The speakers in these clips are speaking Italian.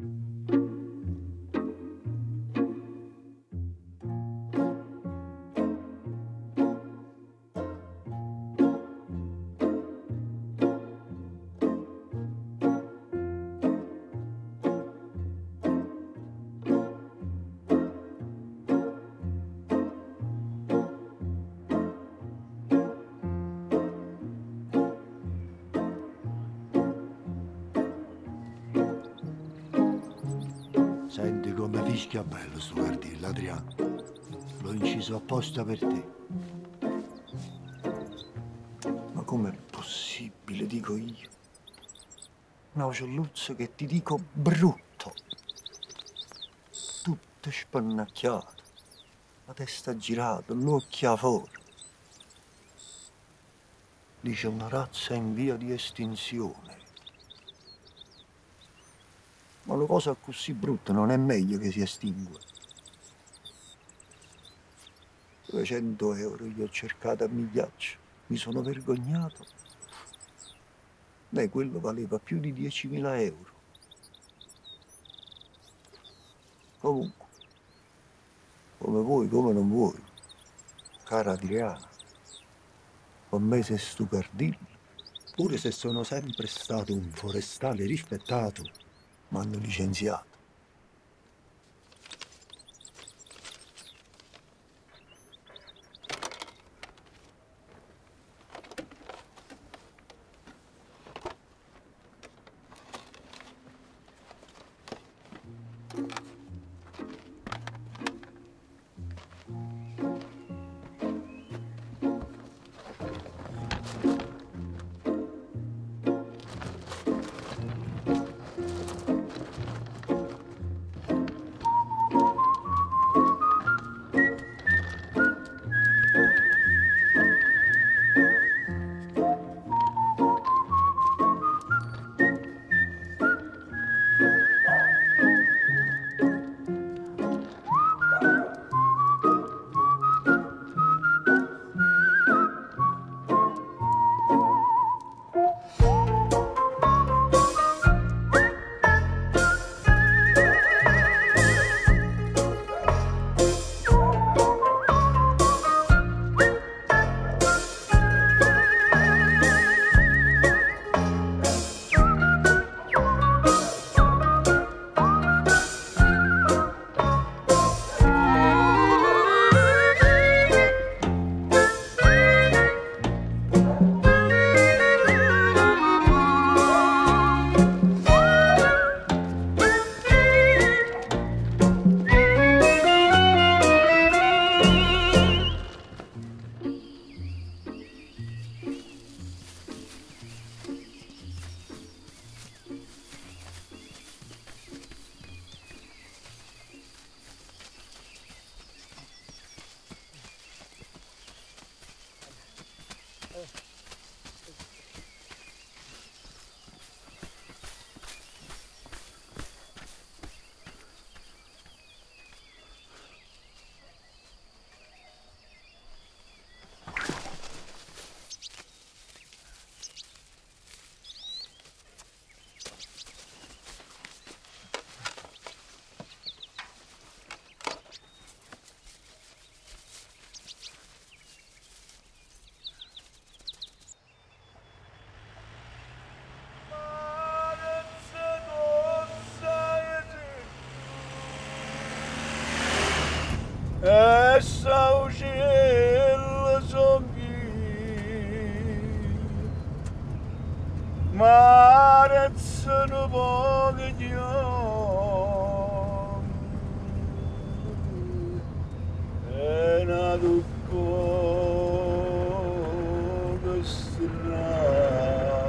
Senti come fischia bello sto cartello, Adriano. L'ho inciso apposta per te. Ma com'è possibile, dico io? Una vocelluzza che ti dico brutto. Tutto spannacchiato, la testa girata, l'occhio fuori. Dice una razza in via di estinzione. Ma una cosa così brutta non è meglio che si estingua. 200 euro io ho cercato a migliaccio, mi sono vergognato. Quello valeva più di 10.000 euro. Comunque, come vuoi, come non vuoi, cara Adriana, con me sei stupardino. Pure se sono sempre stato un forestale rispettato, mi hanno licenziato. Essa o gelo zombi Marezzano pochi è nato poco stracco.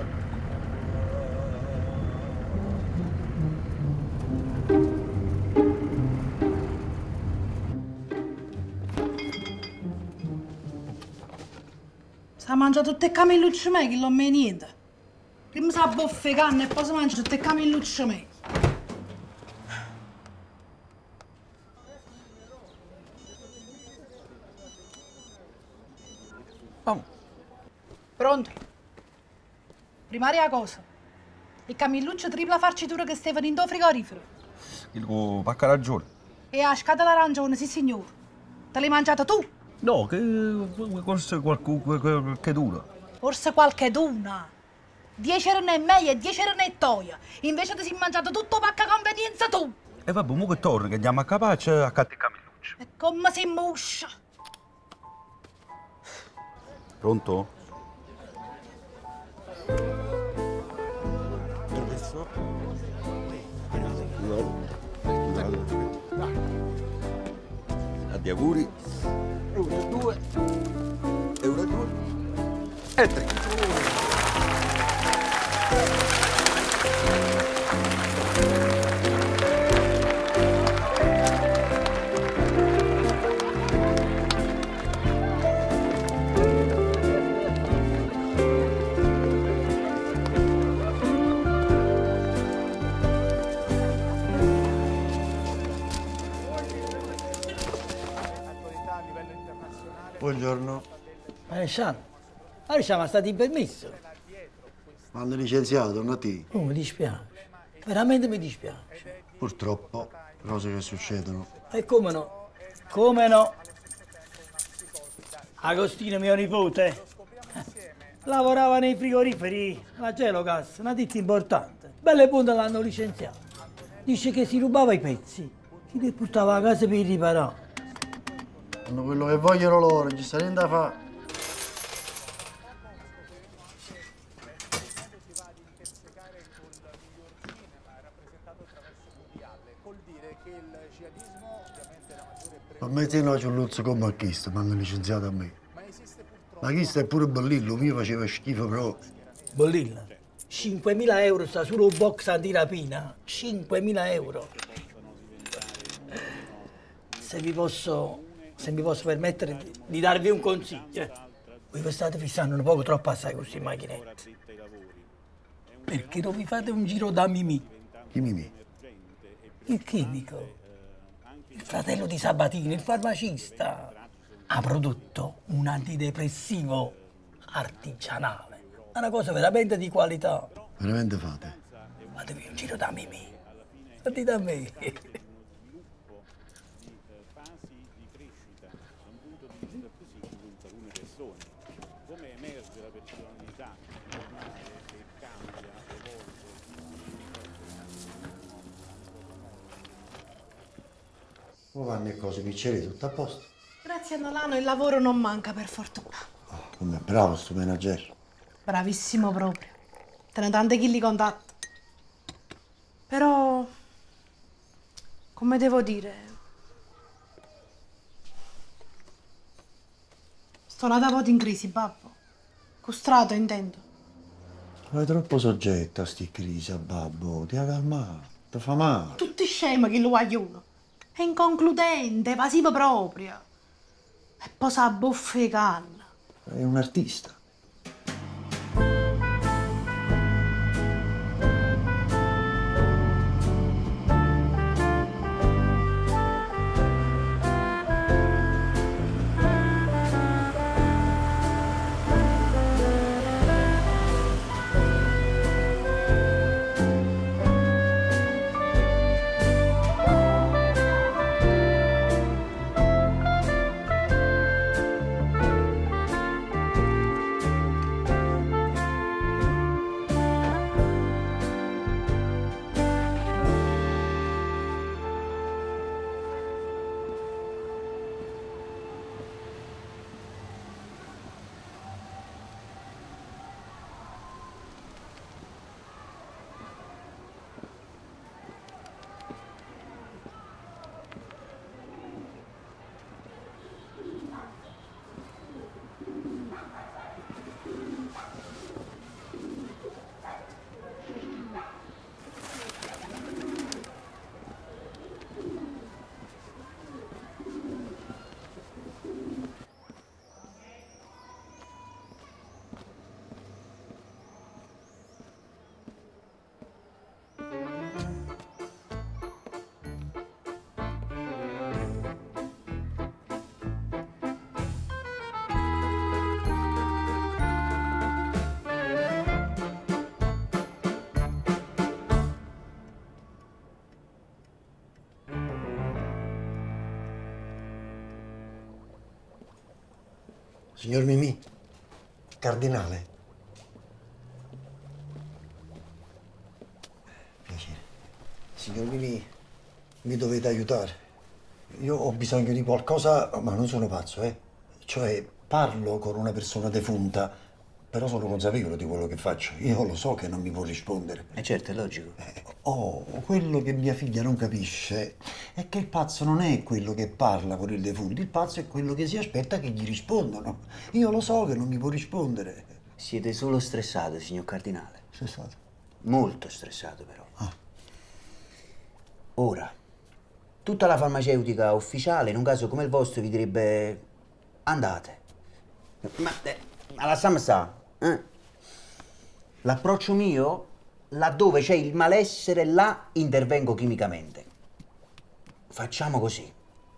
Si mangia tutte le camillucce me, che non me niente. Prima si abboffa i canne e poi si mangia tutte le camillucce me. Oh. Pronto? Primaria cosa? Il camilluccio tripla farcitura che stavano in do frigorifero. quello pacca ragione. E la scatola arancione, sì signore. Te l'hai mangiata tu? No, che forse qualche dura. Forse qualche duna. 10 euro e meglio e 10 euro e toia. Invece ti sei mangiato tutto pacca convenienza tu. E vabbè, mo che torna, che andiamo a capace a cantare Camilluccio. E come si muscia? Pronto? Addio auguri. 1, 2. 1, 2. E 3. Buongiorno. Maresciallo, ora siamo stati in permesso. Mi hanno licenziato, non a te. Oh, mi dispiace, veramente mi dispiace. Purtroppo, cose che succedono. E come no? Come no? Agostino, mio nipote, lavorava nei frigoriferi, la Gelogas, una ditta importante. Belle punte l'hanno licenziato. Dice che si rubava i pezzi, che li portava a casa per riparare. Fanno quello che vogliono loro, ci sta niente da fare. A me te no c'è un luzzo come a questo, mi hanno licenziato a me. Ma questo è pure bellillo, mio faceva schifo proprio. Bollilla, 5.000 euro sta solo un box antirapina, 5.000 euro. Se mi posso permettere di darvi un consiglio, voi vi state fissando un poco troppo assai con queste macchinette. Perché non vi fate un giro da Mimì? Chi Mimì? Il chimico, il fratello di Sabatini, il farmacista, ha prodotto un antidepressivo artigianale. È una cosa veramente di qualità. Veramente fate? Fatevi un giro da Mimì. Dite a me. Come vanno le cose, picceri, tutto a posto? Grazie a Nolano il lavoro non manca per fortuna. Oh, come è bravo sto manager. Bravissimo proprio. Te ne tante chi li contatto. Però, come devo dire, sto nata un po' in crisi, babbo. Costrato, intendo. Ma è troppo soggetta a sti crisi, a babbo. Ti ha calmato, ti fa male. Tutti scemi che lo vogliono. È inconcludente, evasivo proprio. E poi sa buffe canna. È un artista. Signor Mimì, cardinale. Piacere. Signor Mimì, mi dovete aiutare. Io ho bisogno di qualcosa, ma non sono pazzo, eh. Cioè, parlo con una persona defunta, però sono consapevole di quello che faccio. Io lo so che non mi può rispondere. Certo, è logico. Quello che mia figlia non capisce è che il pazzo non è quello che parla con il defunto, il pazzo è quello che si aspetta che gli rispondano. Io lo so che non mi può rispondere. Siete solo stressato, signor Cardinale. Stressato? Molto stressato, però. Ora, tutta la farmaceutica ufficiale, in un caso come il vostro, vi direbbe andate. Ma alla sta, eh? L'approccio mio, laddove c'è il malessere, là intervengo chimicamente. Facciamo così.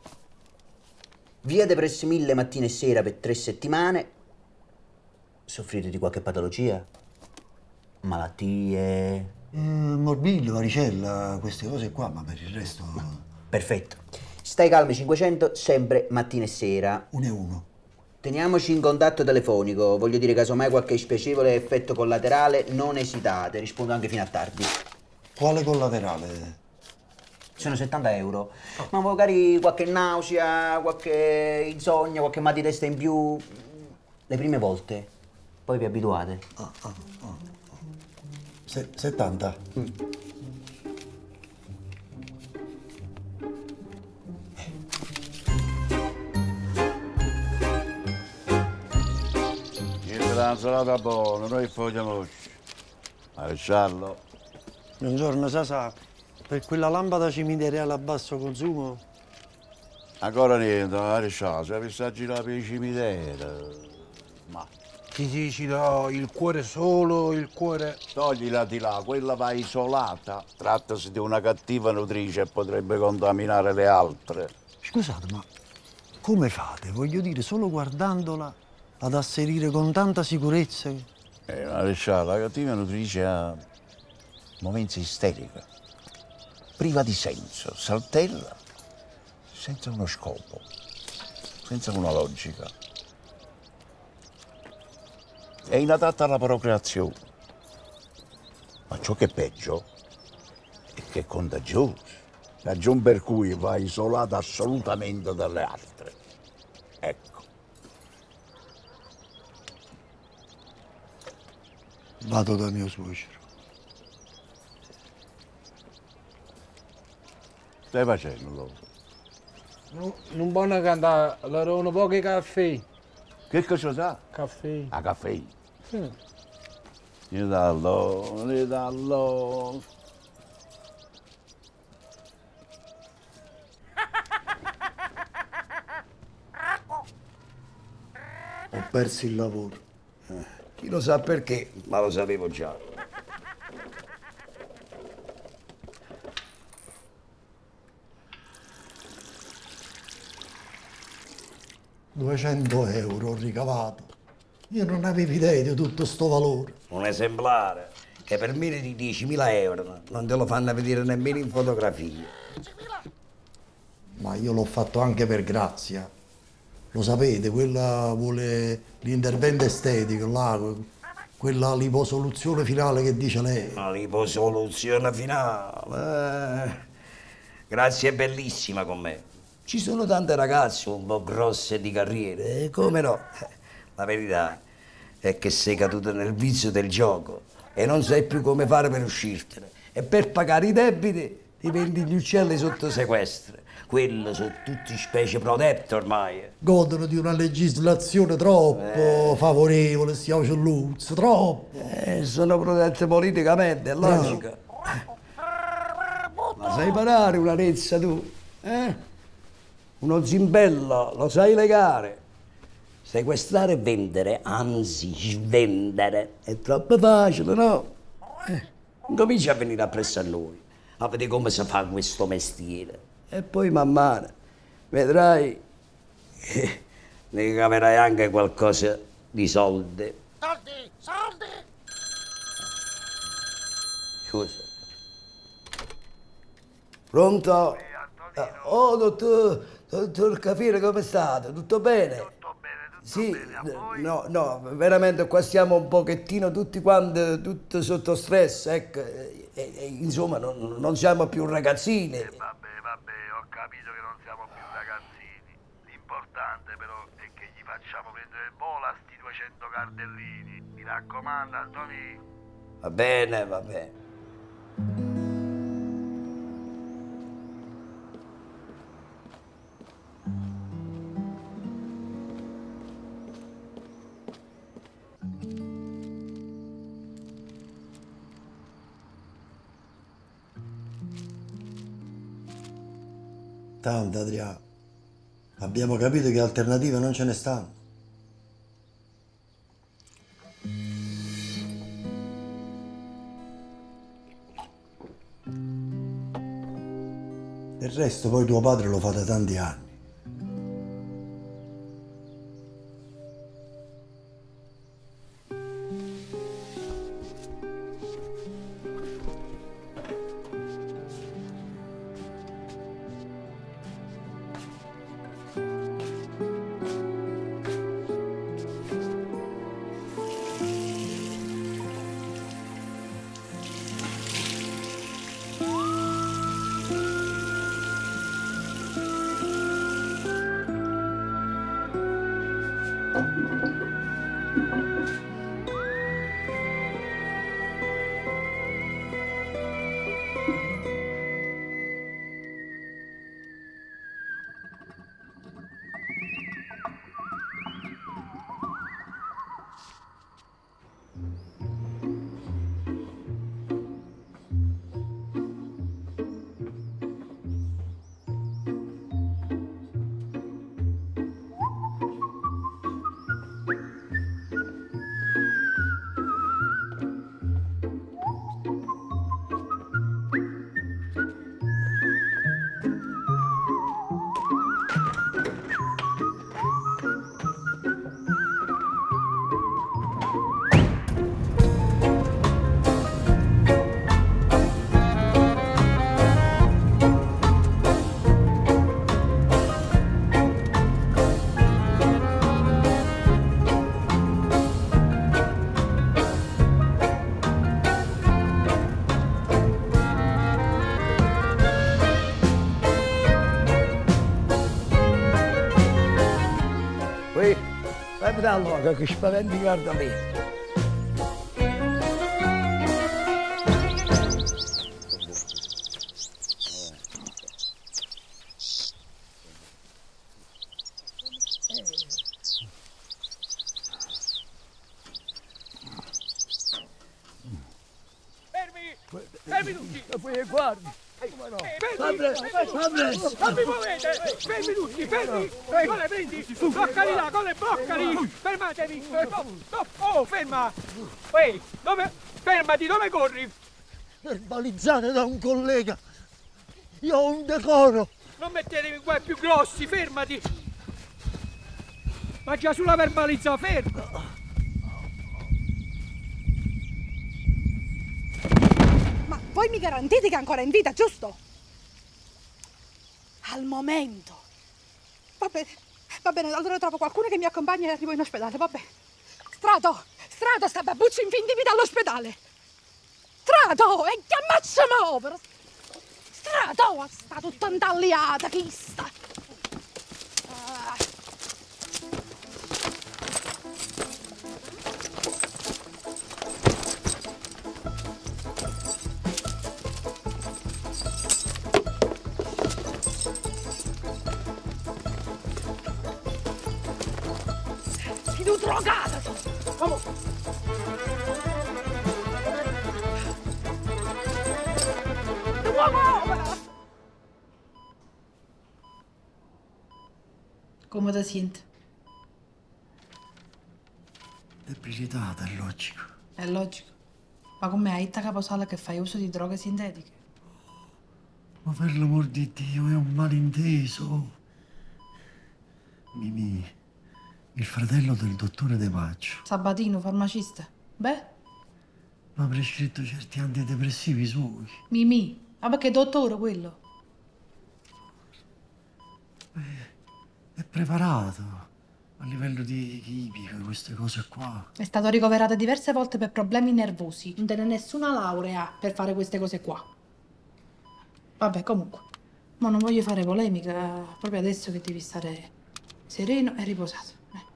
Via Depresse 1000 mattina e sera per 3 settimane. Soffrite di qualche patologia? Malattie? Morbillo, varicella, queste cose qua, ma per il resto... Perfetto. Stai calmi 500, sempre mattina e sera. 1 e 1. Teniamoci in contatto telefonico. Voglio dire, casomai qualche spiacevole effetto collaterale, non esitate. Rispondo anche fino a tardi. Quale collaterale? Sono 70 euro. Ma magari qualche nausea, qualche insonnia, qualche mal di testa in più. Le prime volte. Poi vi abituate. 70. Una insalata buona, noi foggiamoci. Maresciallo. Buongiorno, Sasà. Per quella lampada cimiteriale a basso consumo? Ancora niente, maresciallo, se avessi a girare per i cimiteri. Ma Ti dici no, il cuore solo, il cuore... toglila di là, quella va isolata. Trattasi di una cattiva nutrice e potrebbe contaminare le altre. Scusate, ma come fate? Voglio dire, solo guardandola ad asserire con tanta sicurezza? Maresciallo, la cattiva nutrice ha momenti isterici, priva di senso, saltella, senza uno scopo, senza una logica. È inadatta alla procreazione. Ma ciò che è peggio è che è contagioso. Ragion per cui va isolata assolutamente dalle altre. Ecco. Vado da mio suocero. Stai facendo, Loro? Non buona cantare, loro un po' di caffè. Che cosa sa? Caffè. A caffè. Sì. Ne dallo, ne dallo. Ho perso il lavoro. Chi lo sa perché, ma lo sapevo già. €200 ho ricavato. Io non avevo idea di tutto sto valore. Un esemplare che per meno di 10.000 euro non te lo fanno vedere nemmeno in fotografia. Ma io l'ho fatto anche per grazia. Lo sapete, quella vuole l'intervento estetico, là, quella liposoluzione finale che dice lei. Una liposoluzione finale. Grazie, è bellissima con me. Ci sono tante ragazze un po' grosse di carriere, come no? La verità è che sei caduto nel vizio del gioco e non sai più come fare per uscirtene. E per pagare i debiti ti vendi gli uccelli sotto sequestro. Quello sono tutti specie protette ormai. Godono di una legislazione troppo favorevole, stiamo cielluzzo, troppo. Sono protette politicamente, è logica. Ma sai parare una rezza tu? Uno zimbello, lo sai legare? Sequestrare e vendere, anzi svendere, è troppo facile, no? Comincia a venire appresso a noi, a vedere come si fa questo mestiere. E poi man mano vedrai che ne caverai anche qualcosa di soldi. Soldi, soldi! Scusa. Pronto? Oh, dottor Cafiero, come state? Tutto bene? Tutto bene, Sì, no, veramente qua stiamo un pochettino tutti quanti, tutti sotto stress, ecco, insomma non siamo più ragazzini. Vabbè, ho capito che non siamo più ragazzini. L'importante però è che gli facciamo prendere vola sti 200 cardellini. Mi raccomando, Antonì. Va bene, va bene. Tanto, Adriano. Abbiamo capito che alternative non ce ne stanno. Del resto poi tuo padre lo fa da tanti anni. Fammi da allora che spaventi guarda lì. Fermi tutti! Guardi! Non vi muovete! Fermi tutti! Fermi! Con le prendi! Bloccali là! Con le bloccali! Fermatevi! Oh, ferma! Ehi! Dove? Fermati! Dove corri? Verbalizzate da un collega! Io ho un decoro! Non mettetevi in guai più grossi! Fermati! Ma già sulla verbalizza! Ferma! Ma voi mi garantite che è ancora in vita, giusto? Al momento. Va bene, allora trovo qualcuno che mi accompagna e arrivo in ospedale, va bene. Strato, sta babbuccia in fin di vita all'ospedale. Strato, e che ammazza povero. Strato, sta tutta intagliata, chi sta? Drogata! Vamos! Come ti senti? Debilitata, è logico. È logico. Ma come hai a caposala che fai uso di droghe sintetiche? Ma per l'amor di Dio, è un malinteso. Mimì. Il fratello del dottore De Maggio. Sabatino, farmacista. Beh? Mi ha prescritto certi antidepressivi suoi. Mimì, ma perché dottore quello? È preparato. A livello di chimica, queste cose qua. È stato ricoverato diverse volte per problemi nervosi. Non tiene nessuna laurea per fare queste cose qua. Vabbè, comunque. Ma non voglio fare polemica, proprio adesso che devi stare sereno e riposato.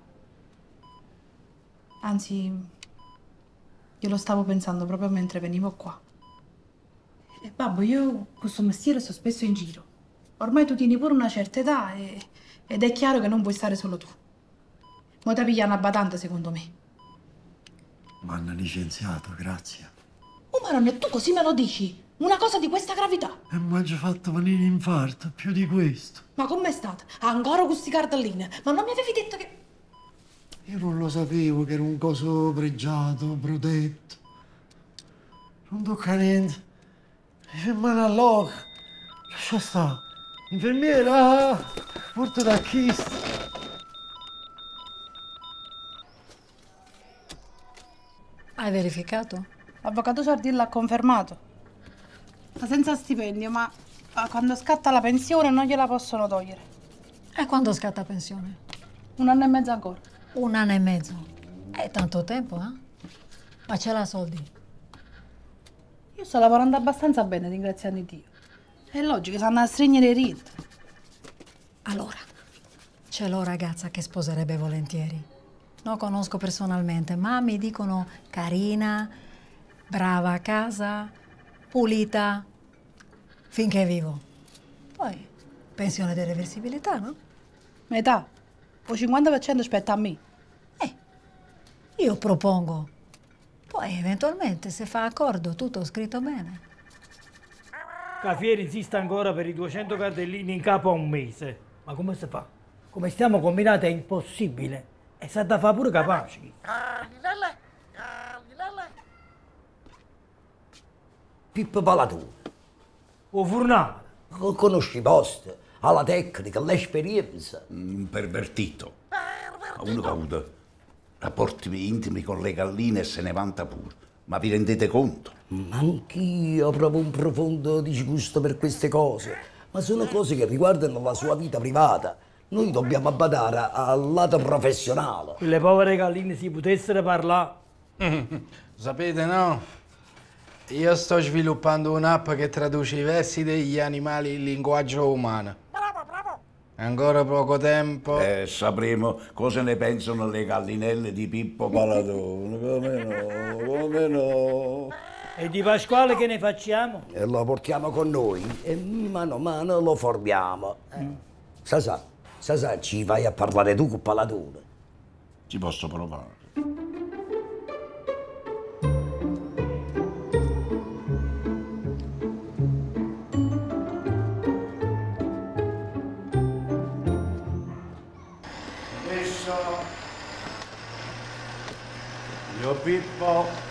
Anzi, io lo stavo pensando proprio mentre venivo qua. E babbo, io questo mestiere sto spesso in giro. Ormai tu tieni pure una certa età ed è chiaro che non puoi stare solo tu. Mo ti piglia una badante, secondo me. Mi hanno licenziato, grazie. Oh, Maronna, tu così me lo dici? Una cosa di questa gravità? E mi ha già fatto venire infarto, più di questo. Ma com'è stata? Ancora questi cartelline? Ma non mi avevi detto che... Io non lo sapevo che era un coso pregiato, protetto. Non tocca niente. Mi fa male all'occhio. Lascia stare. Infermiera, porta da chista. Hai verificato? L'avvocato Sardillo ha confermato. Sta senza stipendio, ma quando scatta la pensione non gliela possono togliere. E quando scatta pensione? 1 anno e mezzo ancora. 1 anno e mezzo. È tanto tempo, eh? Ma ce l'ha soldi? Io sto lavorando abbastanza bene, ringraziando Dio. È logico, sanno a stringere i rientri. Allora, c'è la ragazza che sposerebbe volentieri. Non conosco personalmente, ma mi dicono carina, brava a casa, pulita, finché è vivo. Poi, pensione di reversibilità, no? Metà. O 50% spetta a me. Io propongo. Poi, eventualmente, se fa accordo, tutto scritto bene. Cafieri insiste ancora per i 200 cartellini in capo a un mese. Ma come si fa? Come stiamo combinati è impossibile. E sa da fa pure capaci. Pippo Paladone. O Furnale. Conosci i posti, ha la tecnica, l'esperienza. Un pervertito. Uno che ha avuto rapporti intimi con le galline e se ne vanta pure. Ma vi rendete conto? Ma anch'io provo un profondo disgusto per queste cose. Ma sono cose che riguardano la sua vita privata. Noi dobbiamo badare al lato professionale. Quelle povere galline si potessero parlare. Sapete, no? Io sto sviluppando un'app che traduce i versi degli animali in linguaggio umano. Ancora poco tempo. Sapremo cosa ne pensano le gallinelle di Pippo Paladone. Come no. E di Pasquale che ne facciamo? E lo portiamo con noi e mano a mano lo formiamo. Sa, ci vai a parlare tu con Paladone. Ci posso provare. Adesso io Pippo.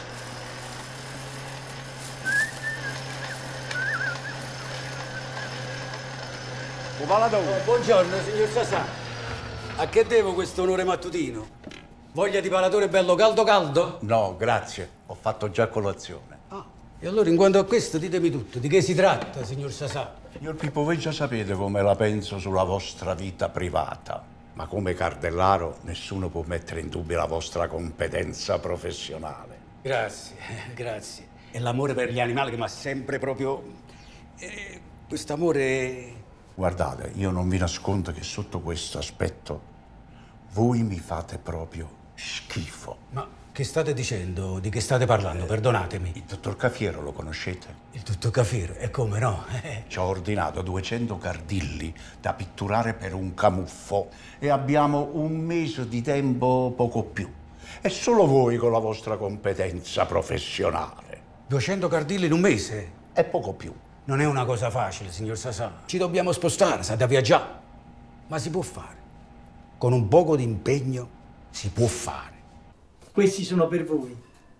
Buongiorno, signor Sasà. A che devo questo onore mattutino? Voglia di palatore bello caldo caldo? No, grazie. Ho fatto già colazione. E allora, in quanto a questo, ditemi tutto. Di che si tratta, signor Sasà? Signor Pippo, voi già sapete come la penso sulla vostra vita privata. Ma come cardellaro nessuno può mettere in dubbio la vostra competenza professionale. Grazie, grazie. È l'amore per gli animali che mi ha sempre proprio... quest'amore... Guardate, io non vi nascondo che sotto questo aspetto voi mi fate proprio schifo. Ma che state dicendo? Di che state parlando? Perdonatemi. Il dottor Cafiero lo conoscete? Il dottor Cafiero? E come no? Ci ho ordinato 200 cardilli da pitturare per un camuffo e abbiamo un mese di tempo, poco più. E solo voi con la vostra competenza professionale. 200 cardilli in un mese? E poco più. Non è una cosa facile, signor Sasà. Ci dobbiamo spostare, sa da viaggiare. Ma si può fare. Con un poco di impegno si può fare. Questi sono per voi.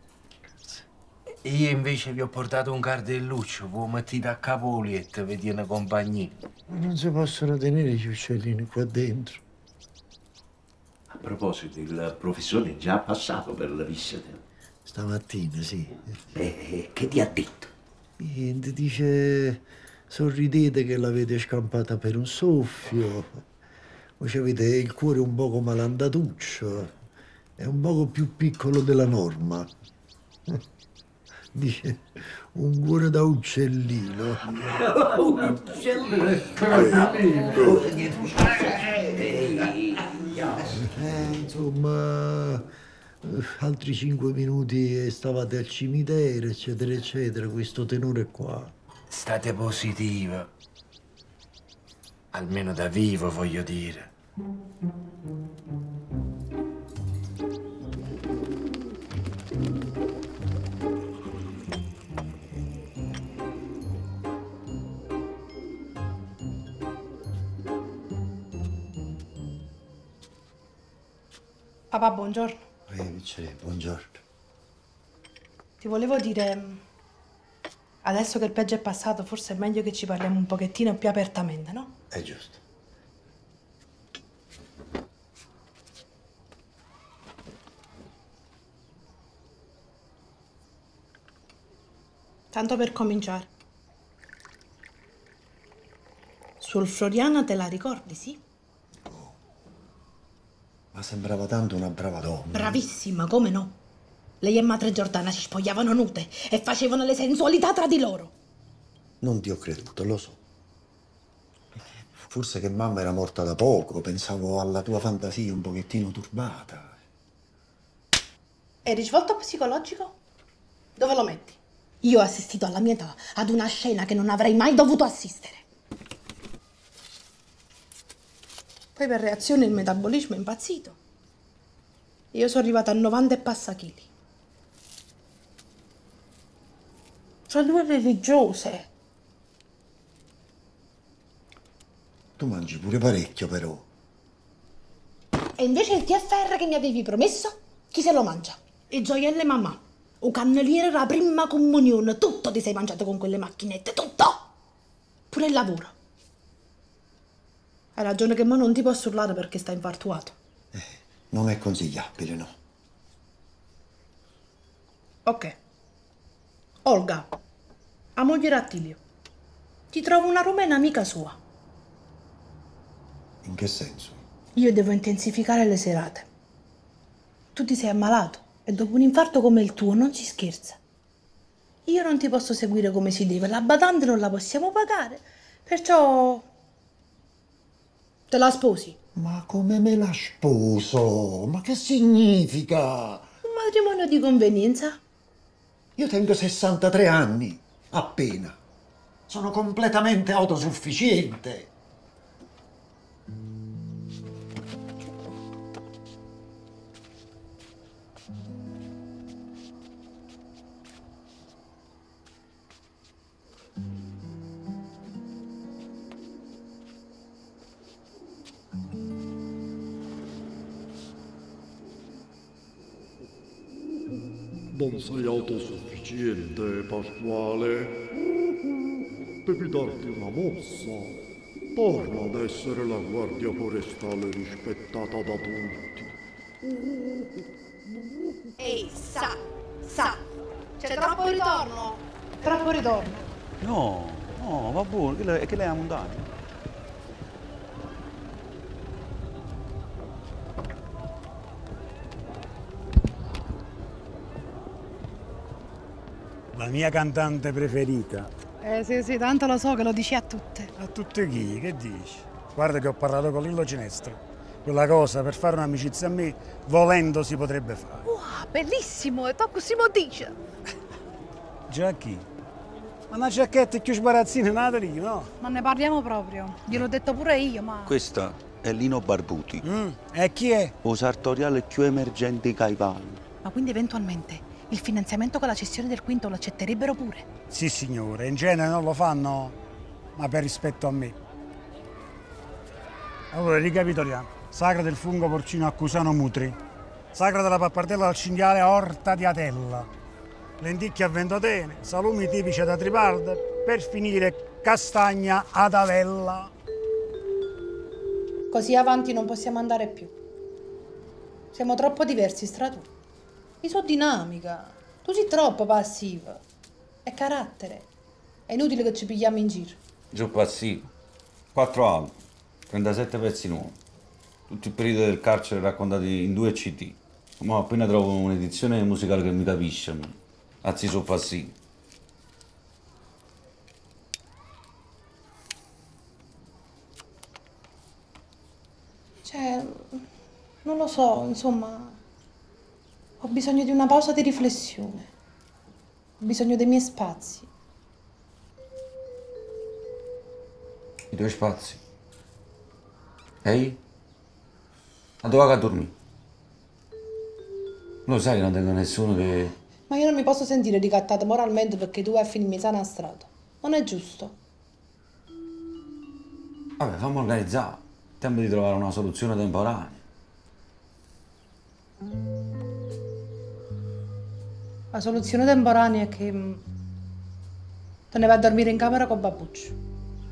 Io invece vi ho portato un cardelluccio, voi mettete a capo e vi tiene compagnia. Ma non si possono tenere gli uccellini qua dentro. A proposito, il professore è già passato per la visita. Stamattina, sì. Che ti ha detto? Niente, dice... Sorridete che l'avete scampata per un soffio. Voi avete il cuore un poco malandatuccio, è un poco più piccolo della norma. Dice, un cuore da uccellino. Insomma, altri 5 minuti e stavate al cimitero, eccetera, eccetera, questo tenore qua. State positiva. Almeno da vivo, voglio dire. Papà, buongiorno. Piacere, buongiorno. Ti volevo dire, adesso che il peggio è passato, forse è meglio che ci parliamo un pochettino più apertamente, no? È giusto. Tanto per cominciare. Sul Floriana te la ricordi, sì? Ma sembrava tanto una brava donna. Bravissima, come no? Lei e madre Giordana si spogliavano nude e facevano le sensualità tra di loro. Non ti ho creduto, lo so. Forse che mamma era morta da poco, pensavo alla tua fantasia un pochettino turbata. E risvolto psicologico? Dove lo metti? Io ho assistito alla mia età ad una scena che non avrei mai dovuto assistere. Poi per reazione il metabolismo è impazzito. Io sono arrivata a 90 e passa chili. Tra due religiose. Tu mangi pure parecchio, però. E invece il TFR che mi avevi promesso, chi se lo mangia? I gioielli mamma, o cannelliere la prima comunione, tutto ti sei mangiato con quelle macchinette, tutto! Pure il lavoro. Hai ragione che mo non ti posso urlare perché stai infartuato. Non è consigliabile, no. Ok. Olga, a moglie Attilio, ti trovo una rumena amica sua. In che senso? Io devo intensificare le serate. Tu ti sei ammalato e dopo un infarto come il tuo non si scherza. Io non ti posso seguire come si deve, la badante non la possiamo pagare, perciò te la sposi. Ma come me la sposo? Ma che significa? Un matrimonio di convenienza? Io tengo 63 anni, appena. Sono completamente autosufficiente. Non sei autosufficiente, Pasquale. Devi darti una mossa. Torna ad essere la guardia forestale rispettata da tutti. Ehi, sa, c'è troppo ritorno. Troppo ritorno. No, va buono, è che lei è a montagna. La mia cantante preferita. Sì, tanto lo so che lo dici a tutte. A tutte chi? Che dici? Guarda che ho parlato con Lillo Cinestro. Quella cosa per fare un'amicizia a me, volendo, si potrebbe fare. Wow, bellissimo, e tu così lo dici. Già chi? Ma una giacchetta più sbarazzina nata lì, no? Non ne parliamo proprio. Gliel'ho detto pure io, ma... Questa è Lino Barbuti. E chi è? O sartoriale più emergente Caivano. Ma quindi eventualmente il finanziamento con la cessione del quinto lo accetterebbero pure? Sì, signore, in genere non lo fanno, ma per rispetto a me. Allora, ricapitoliamo. Sagra del fungo porcino accusano Mutri. Sagra della pappardella al cinghiale a Orta di Atella. Lenticchie a Ventotene, salumi tipici da Triparda, per finire castagna ad Avella. Così avanti non possiamo andare più. Siamo troppo diversi, Stratu. Io sono dinamica, tu sei troppo passiva. È carattere. È inutile che ci pigliamo in giro. Giù passivo. 4 album, 37 pezzi nuovi. Tutti i periodi del carcere raccontati in 2 CD. Ma appena trovo un'edizione musicale che mi capisce, anzi so fa sì. Cioè, non lo so, insomma, ho bisogno di una pausa di riflessione. Ho bisogno dei miei spazi. I tuoi spazi? Ehi? Ma dove vai a dormire? Lo sai che non tengo nessuno che... Ma io non mi posso sentire ricattata moralmente perché tu vai a finire sana a strada. Non è giusto. Vabbè, fammi organizzare. Tempo di trovare una soluzione temporanea. La soluzione temporanea è che te ne vai a dormire in camera con Babbuccio.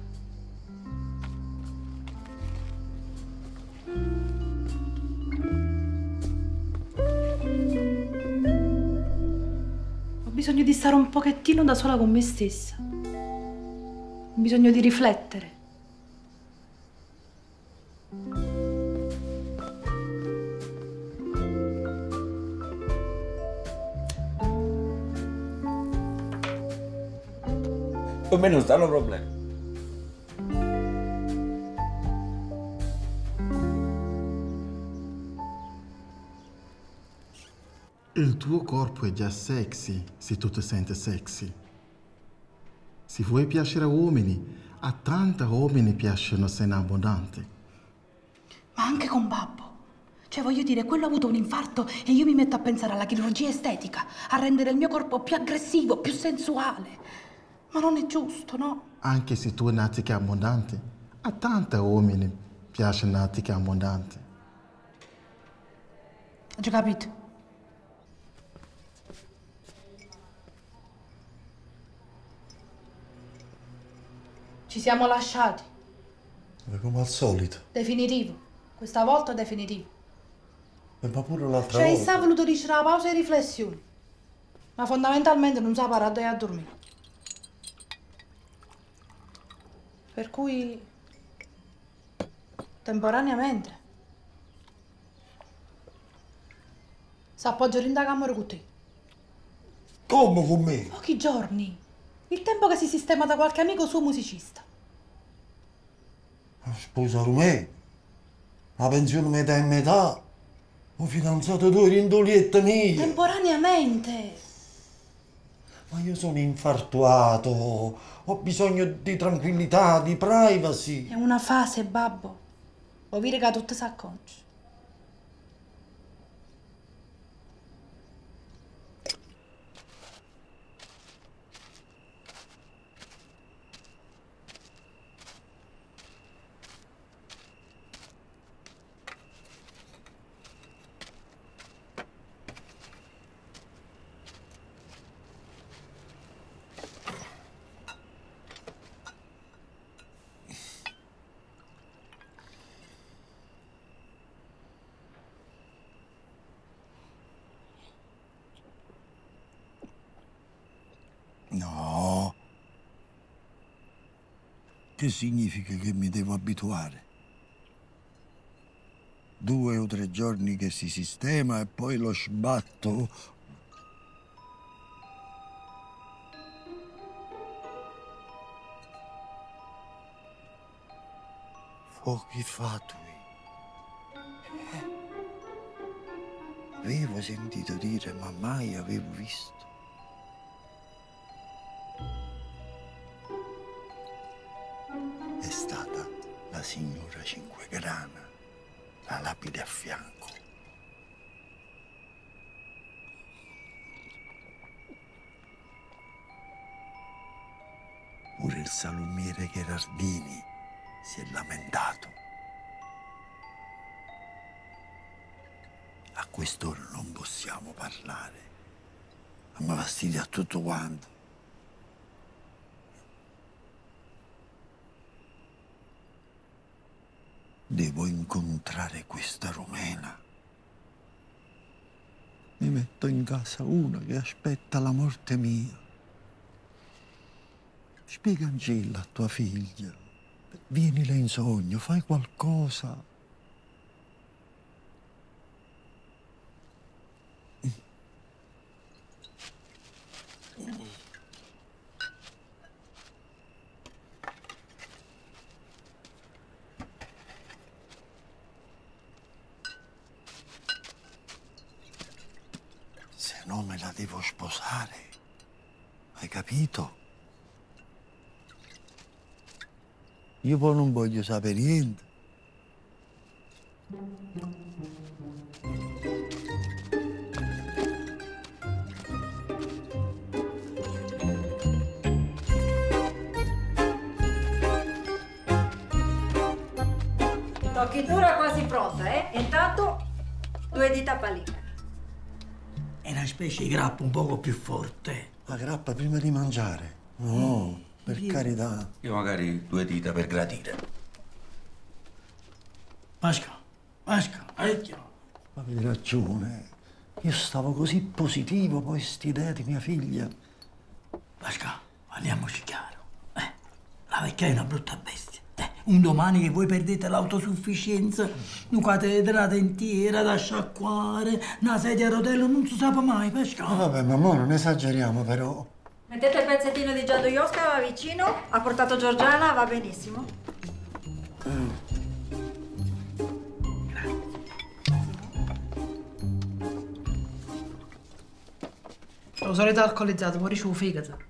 Ho bisogno di stare un pochettino da sola con me stessa. Ho bisogno di riflettere. Per me non stanno problemi. Il tuo corpo è già sexy se tu ti senti sexy. Se vuoi piacere a uomini, a tanti uomini piacciono essere abbondanti. Ma anche con Babbo. Cioè, voglio dire, quello ha avuto un infarto e io mi metto a pensare alla chirurgia estetica, a rendere il mio corpo più aggressivo, più sensuale. Ma non è giusto, no? Anche se tu nati che abbondanti, a tanti uomini piacciono nati che abbondanti. Ho già capito. Ci siamo lasciati. Come al solito. Definitivo. Questa volta definitivo. Ma pure l'altra Cioè, volta. sta voluto dire la pausa di riflessione. Ma fondamentalmente non sa parato e a dormire. Per cui... temporaneamente... s'appoggia in da camera con te. Come con me? Pochi giorni. Il tempo che si sistema da qualche amico suo musicista. Sposa me. La pensione metà e metà. Un fidanzato tuo rindolietta mia. Temporaneamente. Ma io sono infartuato. Ho bisogno di tranquillità, di privacy. È una fase, babbo. Vuoi dire che tutto si acconcia. No. Che significa che mi devo abituare? 2 o 3 giorni che si sistema e poi lo sbatto. Fuochi fatui. Avevo sentito dire, ma mai avevo visto. È stata la signora Cinquegrana, la lapide a fianco. Pure il salumiere Gherardini si è lamentato. A quest'ora non possiamo parlare. Mi fastidia tutto quanto. Devo incontrare questa rumena. Mi metto in casa una che aspetta la morte mia. Spiega Angela a tua figlia. Vienile in sogno, fai qualcosa. no me la devo sposare. Hai capito? Io poi non voglio sapere niente. Tocchitura quasi pronta, eh? Intanto 2 dita palicca. È una specie di grappa un poco più forte. La grappa prima di mangiare? No, per carità. Io magari 2 dita per gratire. Masca, vecchio. Avevi ragione. Io stavo così positivo, poi st'idea di mia figlia. Masca, parliamoci chiaro. La vecchia è una brutta bestia. Un domani che voi perdete l'autosufficienza, non cadete la dentiera da sciacquare, una sedia a rotelle, non si sa mai, pesca. Vabbè, mamma, non esageriamo, però. Mettete il pezzettino di Giado Iosca, va vicino. Ha portato Giorgiana, va benissimo. Lo solito alcolizzato, poi ricevo fegato.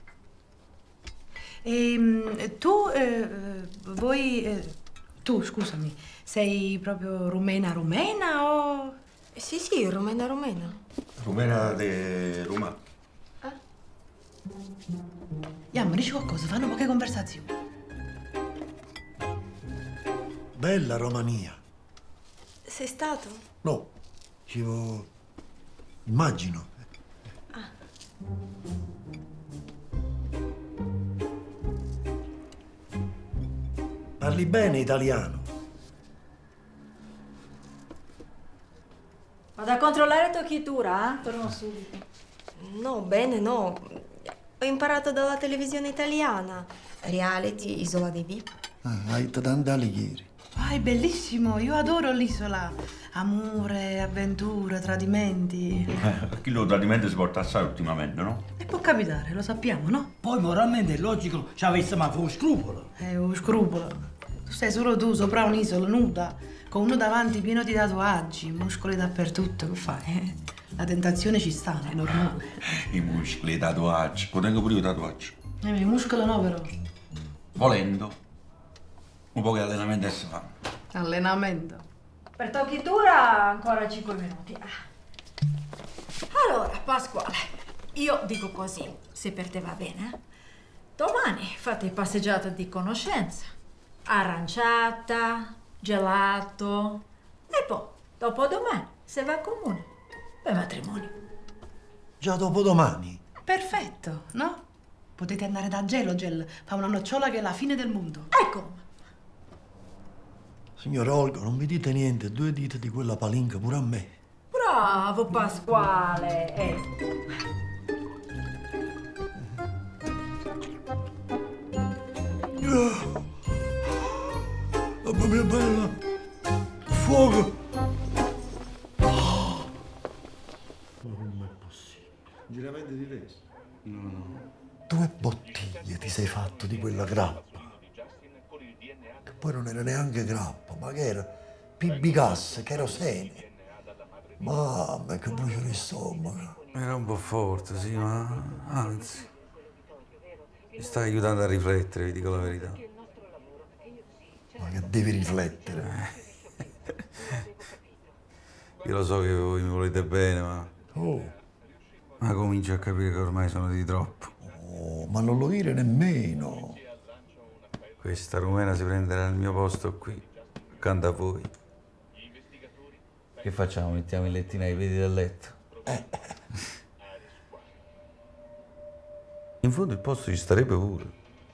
Tu, scusami, sei proprio rumena o... Sì, rumena. Rumena de Roma. Mi dici qualcosa, fanno poche conversazioni. Bella Romania. Sei stato? No, dicevo... immagino. Parli bene italiano? Vado a controllare tocchitura, eh? Torno subito. No, bene, no. Ho imparato dalla televisione italiana. Reality, Isola dei VIP. Hai tante ieri. Ah, è bellissimo, io adoro l'isola. Amore, avventure, tradimenti. Chi lo tradimento si porta assai ultimamente, no? E può capitare, lo sappiamo, no? Poi moralmente è logico ci avesse ma un scrupolo. Un scrupolo. Tu sei solo tu sopra un'isola nuda, con uno davanti pieno di tatuaggi, muscoli dappertutto, che fai? La tentazione ci sta, è normale. I muscoli, i tatuaggi. Lo tengo pure io i tatuaggi. I muscoli no, però. Volendo. Un po' di allenamento si fa. Allenamento. Per tocchitura ancora 5 minuti. Allora, Pasquale, io dico così, se per te va bene. Domani fate passeggiata di conoscenza. Aranciata, gelato. E poi, dopodomani, se va a comune, per matrimonio. Già dopodomani? Perfetto, no? Potete andare da Gelogel, fa una nocciola che è la fine del mondo. Ecco. Signor Olga, non mi dite niente, 2 dita di quella palinca pure a me. Bravo, Pasquale. Mamma mia bella! Fuoco! Non è possibile. Giramento di testa? No. 2 bottiglie ti sei fatto di quella grappa. Che poi non era neanche grappa, ma che era? Pibigas, kerosene. Mamma, che brucio di stomaco. Era un po' forte, sì, ma anzi. Mi stai aiutando a riflettere, vi dico la verità. Ma che devi riflettere? Io lo so che voi mi volete bene, ma... Ma comincio a capire che ormai sono di troppo. Oh, ma non lo dire nemmeno. Questa rumena si prenderà il mio posto qui, accanto a voi. Che facciamo? Mettiamo il lettino ai piedi del letto? In fondo il posto ci starebbe pure.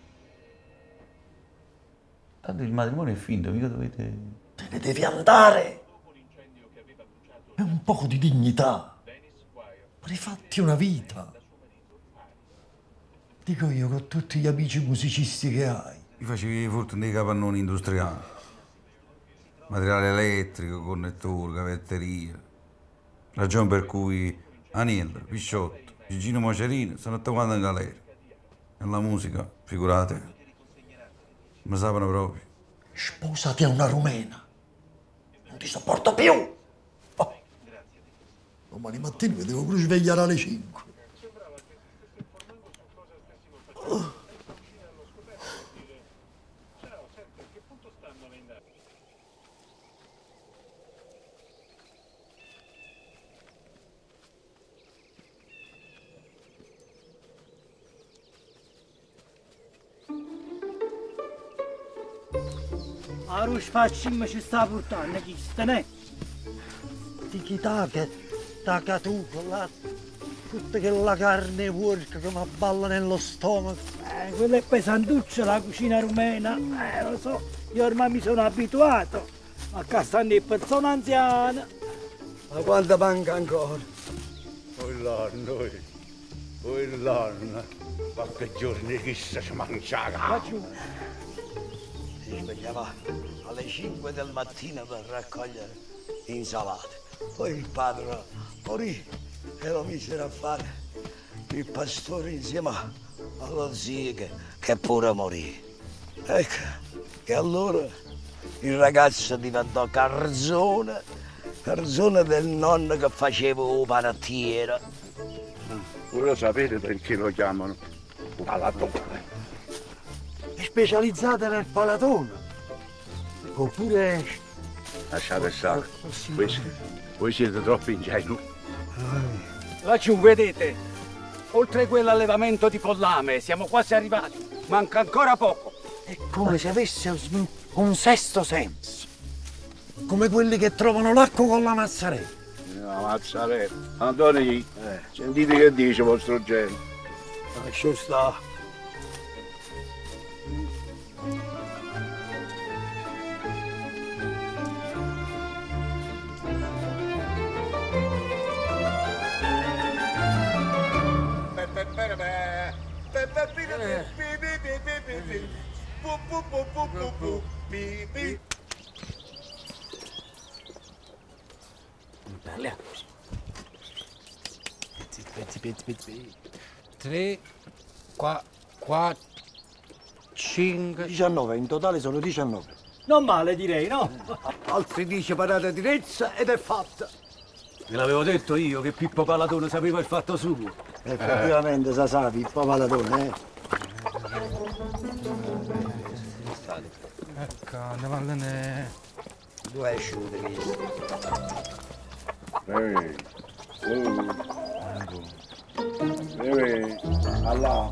Tanto il matrimonio è finto, mica dovete... Te ne devi andare! È un poco di dignità. Rifatti una vita. Dico io, con tutti gli amici musicisti che hai. Mi facevi i furti dei capannoni industriali. Materiale elettrico, connettori, cavetteria. Ragione per cui Aniello, Pisciotto, Gigino Mocerino sono tutti quanti in galera. E la musica, figurate, mi sapano proprio. Sposati a una rumena. Non ti sopporto più. Domani mattina mi devo pure svegliare alle 5. Arush facciamo ci sta portando chi sta, ne? Tiki taka tu, là, tutta quella carne porca che mi abballa nello stomaco. Quella è pesantuccia la cucina rumena, lo so, io ormai mi sono abituato, ma qua stanno le persone anziane. Ma quanta manca ancora? Quell'anno, qualche giorno chissà ci mangiava. Si svegliava alle 5 del mattino per raccogliere insalate. Poi il padre morì e lo misero a fare il pastore insieme allo zio che pure morì. Ecco che allora il ragazzo diventò Carzone del nonno che faceva il panettiere. Voi lo sapete perché lo chiamano palatone? È specializzata nel palatone. Oppure... Lasciate stare, voi siete troppo ingenui. Laggiù, vedete, oltre quell'allevamento di pollame, siamo quasi arrivati. Manca ancora poco. È come se avesse un sesto senso. Come quelli che trovano l'acqua con la mazzarella. La mazzarella. Antonio, sentite che dice vostro genio. Lascia stare. Pezzi. 3, 4, 5... 19, in totale sono 19. Non male direi, no? Altri 10 parate di Rezza ed è fatta. Ve l'avevo detto io che Pippo Palatone sapeva il fatto suo. Effettivamente, sa sa, Pippo Palatone, Ecco, andiamo all'ene... Due asciutte, Allah.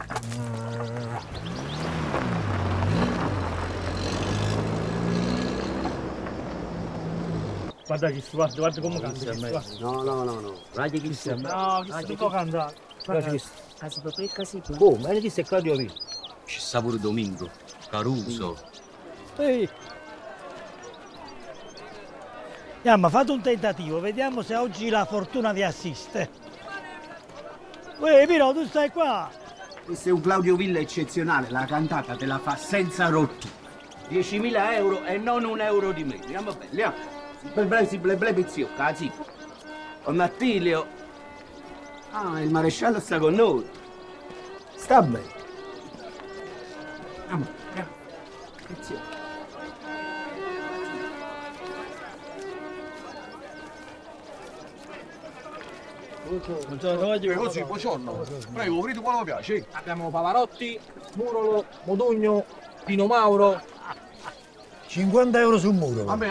Guarda chi sta, guarda come canta. No. Guarda chi sta. No, chi sta può cantare. Guarda chi sta. Casi per casi per. Come? Chi sta Claudio Vito? Ci sta pure Domingo, Caruso. Ehi. Andiamo, fate un tentativo, vediamo se oggi la fortuna vi assiste. Uè, Pino, tu stai qua. Questo è un Claudio Villa eccezionale, la cantata te la fa senza rottura. 10.000 euro e non un euro di meno. Andiamo bene, andiamo. Si ble pizziocca, sì. Con Attilio. Ah, il maresciallo sta con noi. Sta bene. Andiamo. Pizziocca. Così, buongiorno. Prego, aprite quale vi piace. Abbiamo Pavarotti, Murolo, Modugno, Pino Mauro. 50 euro sul muro. A me.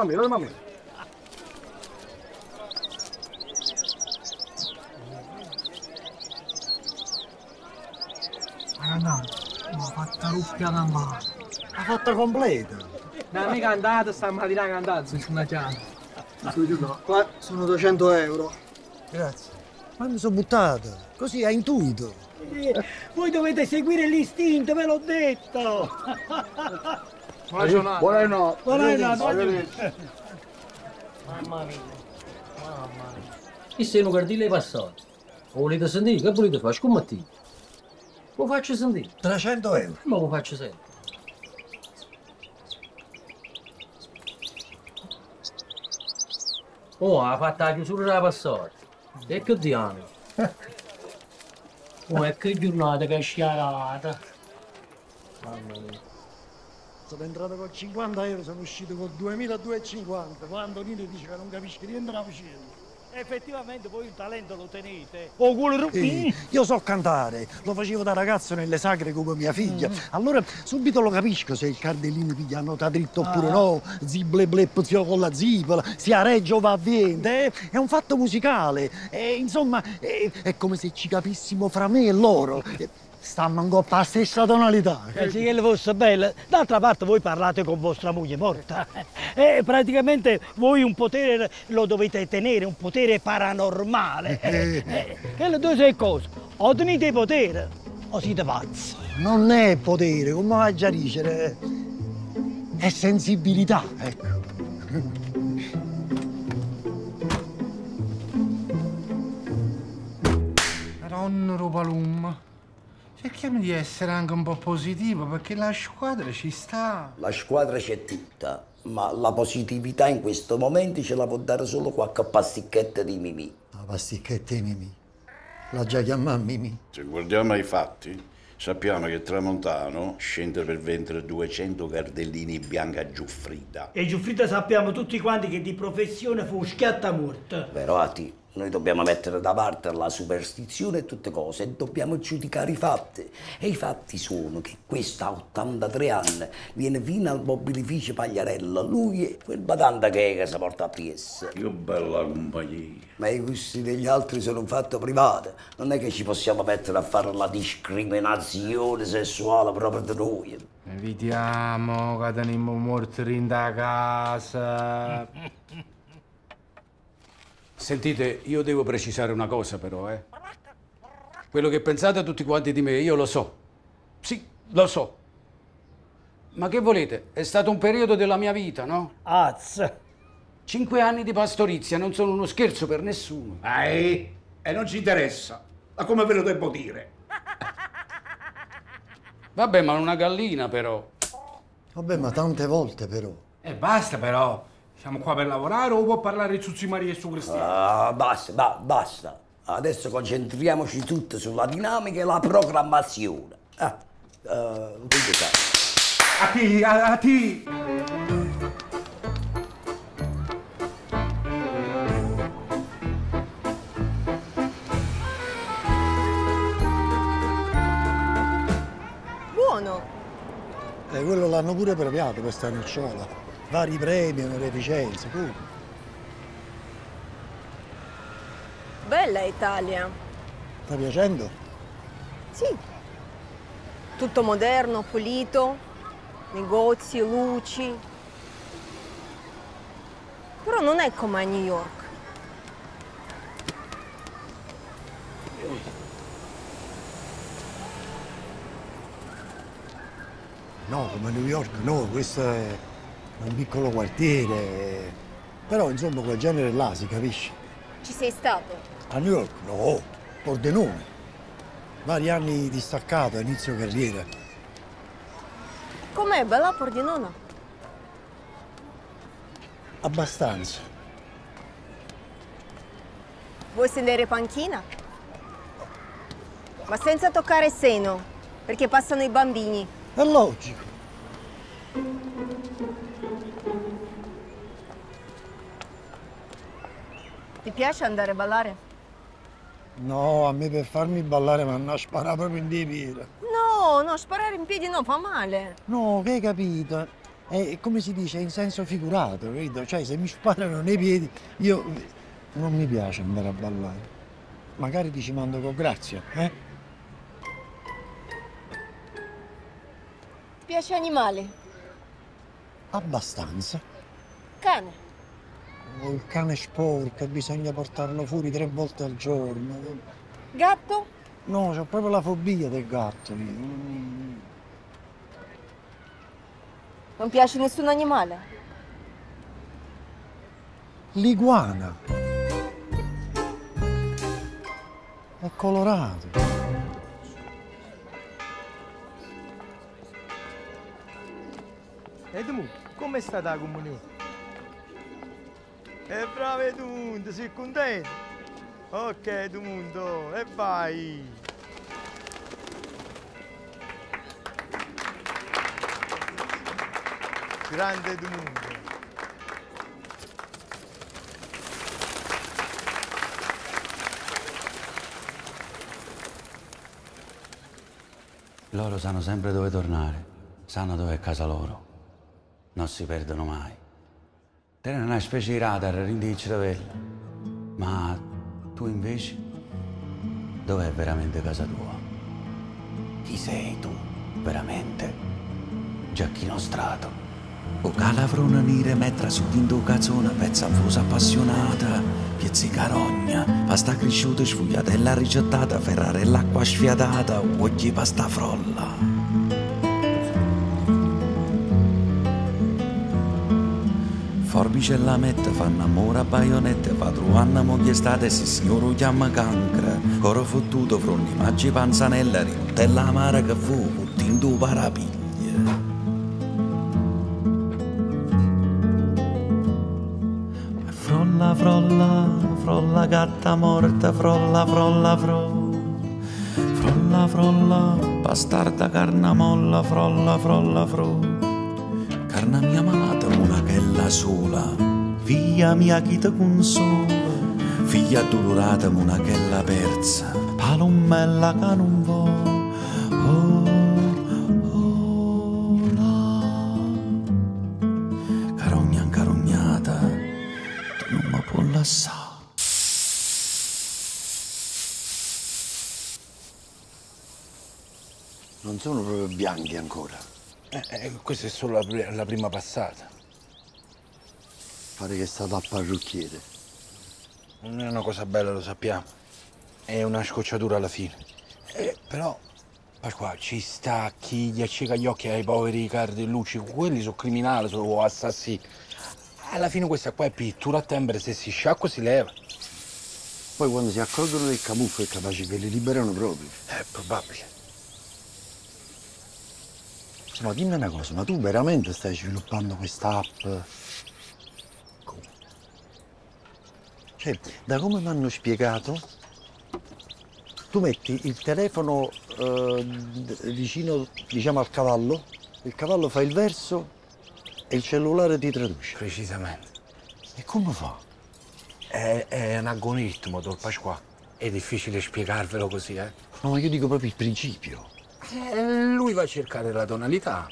Ma fatta ruppia da mano. La fatta completa. No, mica andate, stamattina cantando, sono una chiave. Qua sono 200 euro. Grazie. Ma mi sono buttata. Così, a intuito. Voi dovete seguire l'istinto, ve l'ho detto. Buona giornata. Buonanotte. Mamma mia. Chi sei un cardile passato? Lo volete sentire? Che volete fare? Scommettete. Lo faccio sentire. 300 euro. Ma lo faccio sempre. Oh, ha fatto la chiusura della passata. E che diamo? Oh, e che giornata che è sciarata. Mamma mia. Sono entrato con 50 euro, sono uscito con 2250. Quando Nino dice che non capisce niente la facendo. effettivamente voi un talento lo tenete. Oh, quello... Io so cantare, lo facevo da ragazzo nelle sagre come mia figlia. Allora subito lo capisco se il cardellino piglia nota dritto oppure no, zible blep zio con la zipola, sia reggio va vente. È un fatto musicale. Insomma, è come se ci capissimo fra me e loro. Stanno un po' alla stessa tonalità. Sì, che le fosse bella. D'altra parte voi parlate con vostra moglie morta. Praticamente voi un potere lo dovete tenere, un potere paranormale. Che le due sei cose. O tenete potere o siete pazzi. Non è potere, come vai a dicere? È sensibilità, ecco. Ron Palum. Cerchiamo di essere anche un po' positivo perché la squadra ci sta. La squadra c'è tutta, ma la positività in questo momento ce la può dare solo qualche pasticchetta di Mimì. La pasticchetta di Mimì? La già chiamata Mimì? Se guardiamo ai fatti, sappiamo che Tramontano scende per vendere 200 cardellini bianchi a Giuffrida. E Giuffrida sappiamo tutti quanti che di professione fu schiattamorta. Però Ati, noi dobbiamo mettere da parte la superstizione e tutte cose e dobbiamo giudicare i fatti. E i fatti sono che questa a 83 anni viene fino al mobilificio Pagliarella, lui e quel badante che si porta a PS. Che bella compagnia. Ma i gusti degli altri sono un fatto privato. Non è che ci possiamo mettere a fare la discriminazione sessuale proprio di noi. Evitiamo che teniamo morti in da casa. Sentite, io devo precisare una cosa però, Quello che pensate tutti quanti di me, io lo so. Sì, lo so. Ma che volete? È stato un periodo della mia vita, no? 5 anni di pastorizia non sono uno scherzo per nessuno. E non ci interessa. Ma come ve lo devo dire? Vabbè, ma una gallina però. Vabbè, ma tante volte però. Basta però. Siamo qua per lavorare o può parlare Zuzzi Maria e su Cristiano? Ah, basta. Adesso concentriamoci tutti sulla dinamica e la programmazione. A ti! Buono! Quello l'hanno pure premiato per sta nocciola. Vari premi, onorificenze, pure. Bella Italia. Sta piacendo? Sì. Tutto moderno, pulito, negozi, luci. Però non è come a New York. No, come a New York no, questo è un piccolo quartiere. Però insomma quel genere là, si capisce. Ci sei stato? A New York? No, Pordenone. Vari anni distaccato a inizio carriera. Com'è, bella Pordenone? Abbastanza. Vuoi sedere panchina? Ma senza toccare seno, perché passano i bambini. È logico. Ti piace andare a ballare? No, a me per farmi ballare mi hanno sparato proprio in dei piedi. No, sparare in piedi no, fa male. No, che hai capito? È come si dice, in senso figurato, capito? Cioè, se mi sparano nei piedi, io non mi piace andare a ballare. Magari ti ci mando con grazia, Ti piace animali? Abbastanza. Cane? Il cane sporco, bisogna portarlo fuori 3 volte al giorno. Gatto? No, c'ho proprio la fobia del gatto. Non piace nessun animale? L'iguana. È colorato. Edmund, come è stata la comunione? Bravo Edmund, sei contento? Ok Edmund, e vai! Grande Edmund! Loro sanno sempre dove tornare, sanno dove è casa loro. Non si perdono mai. Tenen una specie di radar, rindici da vella. Ma tu invece, dov'è veramente casa tua? Chi sei tu, veramente? Giacchino Strato. O calavrona nire mettra su dinto cazzona, pezza fusa appassionata, piezzi carogna, pasta cresciuta, sfogliatella ricettata, ferrare l'acqua sfiatata, occhi pasta frolla. Forbice e lametta fanno amore a baionette, padruanna moglie estate, se signoro chiama cancra, coro fottuto, fronni, maggi panzanella, ricottella amara che fu, puttinto parapiglia. Frolla, frolla, frolla gatta morta, frolla, frolla, frolla, frolla, bastarda carna molla, frolla, frolla, carna mia malata, una chella sola, figlia mia chi te consola, figlia addolorata, una chella persa, palommella che non vo, carogna incarognata, tu non mi può lasciare. Non sono proprio bianchi ancora. Questa è solo la prima passata. Pare che è stato al parrucchiere. Non è una cosa bella, lo sappiamo. È una scocciatura alla fine. Però, Pasquale, ci sta chi gli acceca gli occhi ai poveri Cardellucci. Quelli sono criminali, sono assassini. Alla fine questa qua è pittura a tempera, se si sciacqua si leva. Poi quando si accorgono del camuffo è capace che li liberano proprio. È probabile. Ma dimmi una cosa, ma tu veramente stai sviluppando questa app? Come? Cioè, da come mi hanno spiegato, tu metti il telefono vicino, diciamo, al cavallo, il cavallo fa il verso e il cellulare ti traduce. Precisamente. E come fa? È un algoritmo, Don Pasquale. È difficile spiegarvelo così, eh? No, ma io dico proprio il principio. Lui va a cercare la tonalità.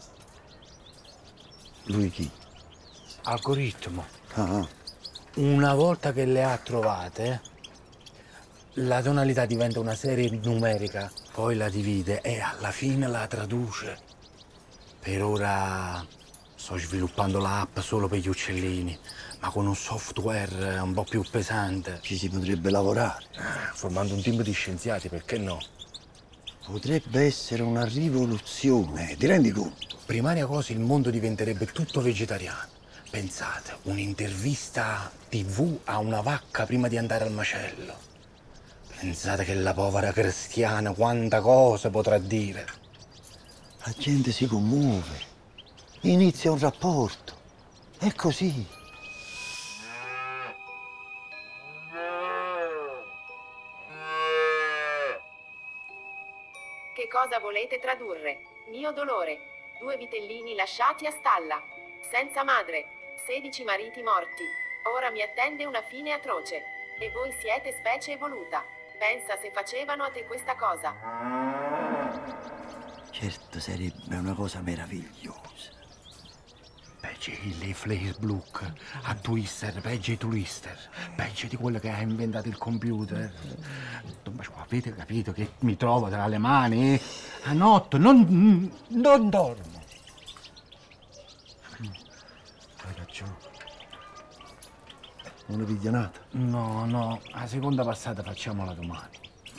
Lui chi? Algoritmo. Ah. Una volta che le ha trovate, la tonalità diventa una serie numerica, poi la divide e alla fine la traduce. Per ora sto sviluppando l'app solo per gli uccellini, ma con un software un po' più pesante. Ci si potrebbe lavorare. Formando un team di scienziati, perché no? Potrebbe essere una rivoluzione, ti rendi conto? Primaria cosa, il mondo diventerebbe tutto vegetariano. Pensate, un'intervista TV a una vacca prima di andare al macello. Pensate che la povera cristiana quanta cosa potrà dire. La gente si commuove, inizia un rapporto, è così. Che cosa volete tradurre? Mio dolore. 2 vitellini lasciati a stalla. Senza madre. 16 mariti morti. Ora mi attende una fine atroce. E voi siete specie evoluta. Pensa se facevano a te questa cosa. Certo, sarebbe una cosa meravigliosa. Peggio i Facebook, a Twister, peggio i Twister, peggio di quello che ha inventato il computer. Ma avete capito che mi trovo tra le mani? A notte non dormo. Hai ragione. Una piglianata? No, la seconda passata facciamola domani.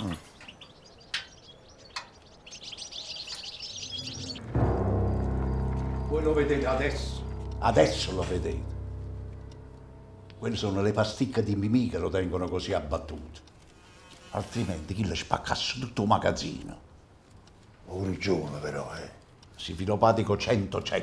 Voi lo vedete adesso. Adesso lo vedete. Quelle sono le pasticche di Mimì che lo tengono così abbattuto. Altrimenti chi le spaccasse tutto un magazzino. Ho ragione però, Si filopatico 100-100.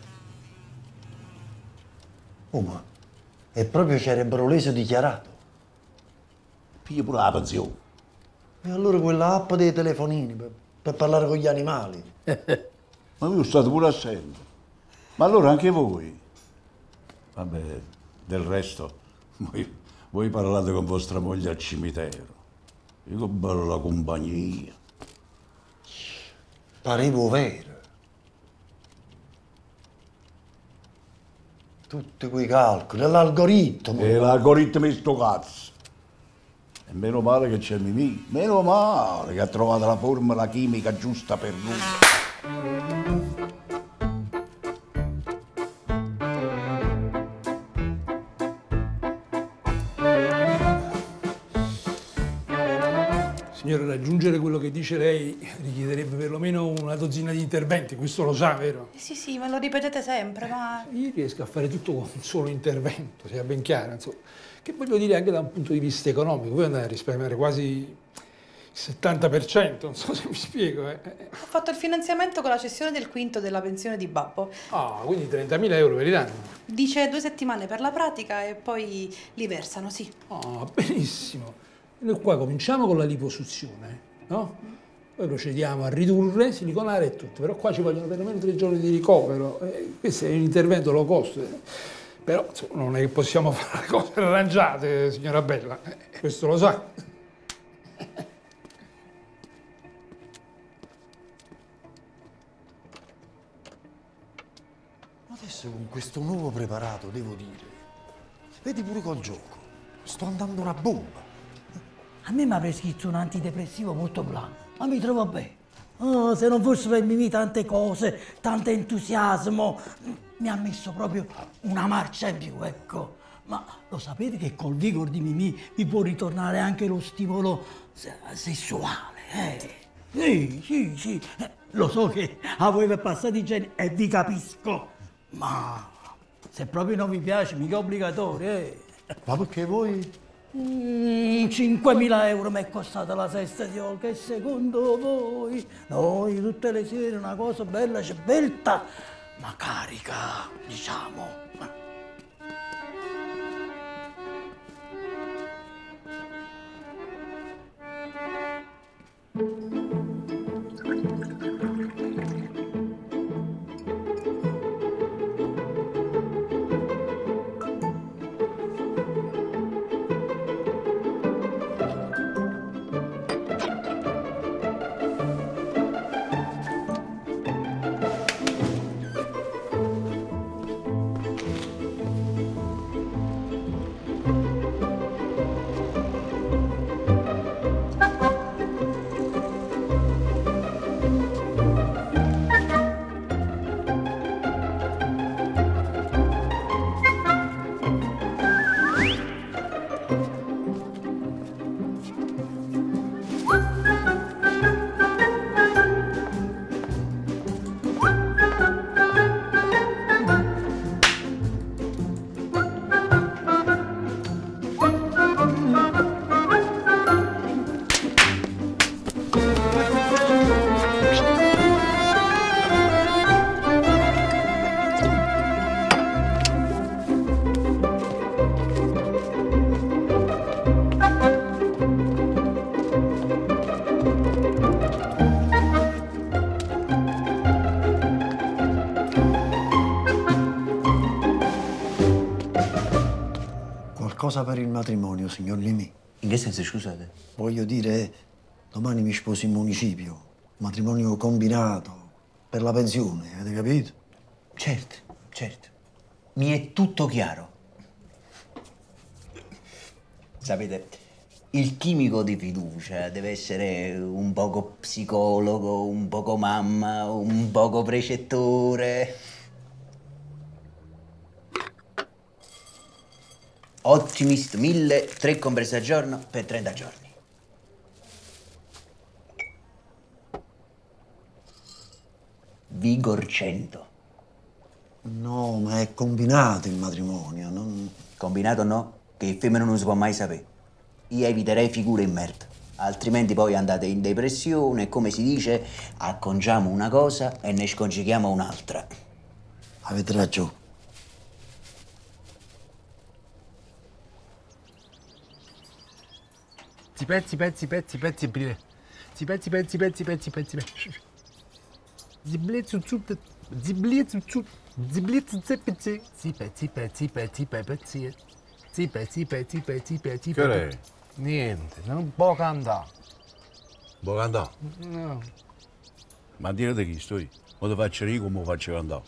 Oh, ma è proprio cerebroleso dichiarato. Piglia pure la pensione. E allora quella app dei telefonini per parlare con gli animali. Ma io state pure assente. Ma allora anche voi. Vabbè, del resto, voi parlate con vostra moglie al cimitero. Io che bella compagnia. Parevo vero. Tutti quei calcoli, l'algoritmo. E l'algoritmo è sto cazzo. E meno male che c'è Mimì, meno male che ha trovato la formula chimica giusta per lui. Signora, raggiungere quello che dice lei richiederebbe perlomeno una dozzina di interventi, questo lo sa, vero? Sì, me lo ripetete sempre, ma... Io riesco a fare tutto con un solo intervento, sia ben chiaro, insomma. Che voglio dire anche da un punto di vista economico, voi andate a risparmiare quasi il 70%, non so se mi spiego. Ho fatto il finanziamento con la cessione del quinto della pensione di Babbo. Ah, quindi 30.000 euro ve li danno? Dice 2 settimane per la pratica e poi li versano, sì. Ah, benissimo. Noi qua cominciamo con la liposuzione, no? Poi procediamo a ridurre, siliconare e tutto, però qua ci vogliono perlomeno 3 giorni di ricovero. Questo è un intervento low cost, però insomma, non è che possiamo fare cose arrangiate, signora Bella, questo lo sa. Adesso con questo nuovo preparato, devo dire, vedi pure col gioco, sto andando una bomba. A me mi ha prescritto un antidepressivo molto blanco, ma mi trovo bene. Oh, se non fosse per Mimì tante cose, tanto entusiasmo, mi ha messo proprio una marcia in più, ecco. Ma lo sapete che col vigor di Mimì vi può ritornare anche lo stimolo sessuale, Sì. Lo so che a voi vi è passato i geni e vi capisco, ma se proprio non vi piace, mica obbligatorio, Ma perché voi... 5.000 euro mi è costata la sesta di Olga e secondo voi noi tutte le sere una cosa bella, svelta, ma carica, diciamo. Cosa per il matrimonio, signor Mimì? In che senso, scusate? Voglio dire, domani mi sposo in municipio. Matrimonio combinato, per la pensione, avete capito? Certo. Mi è tutto chiaro. Sapete, il chimico di fiducia deve essere un poco psicologo, un poco mamma, un poco precettore. Optimist 1000, 3 compresse al giorno per 30 giorni. Vigor 100. No, ma è combinato il matrimonio, non... Combinato no, che il femmino non si può mai sapere. Io eviterei figure in merda, altrimenti poi andate in depressione e, come si dice, acconciamo una cosa e ne scongichiamo un'altra. Avete ragione. Pezzi, aprile. Pezzi. Che è? Niente, non può cantare. Vuoi cantare? No. Ma dire di chi sto io? O ti faccio io come lo faccio andare?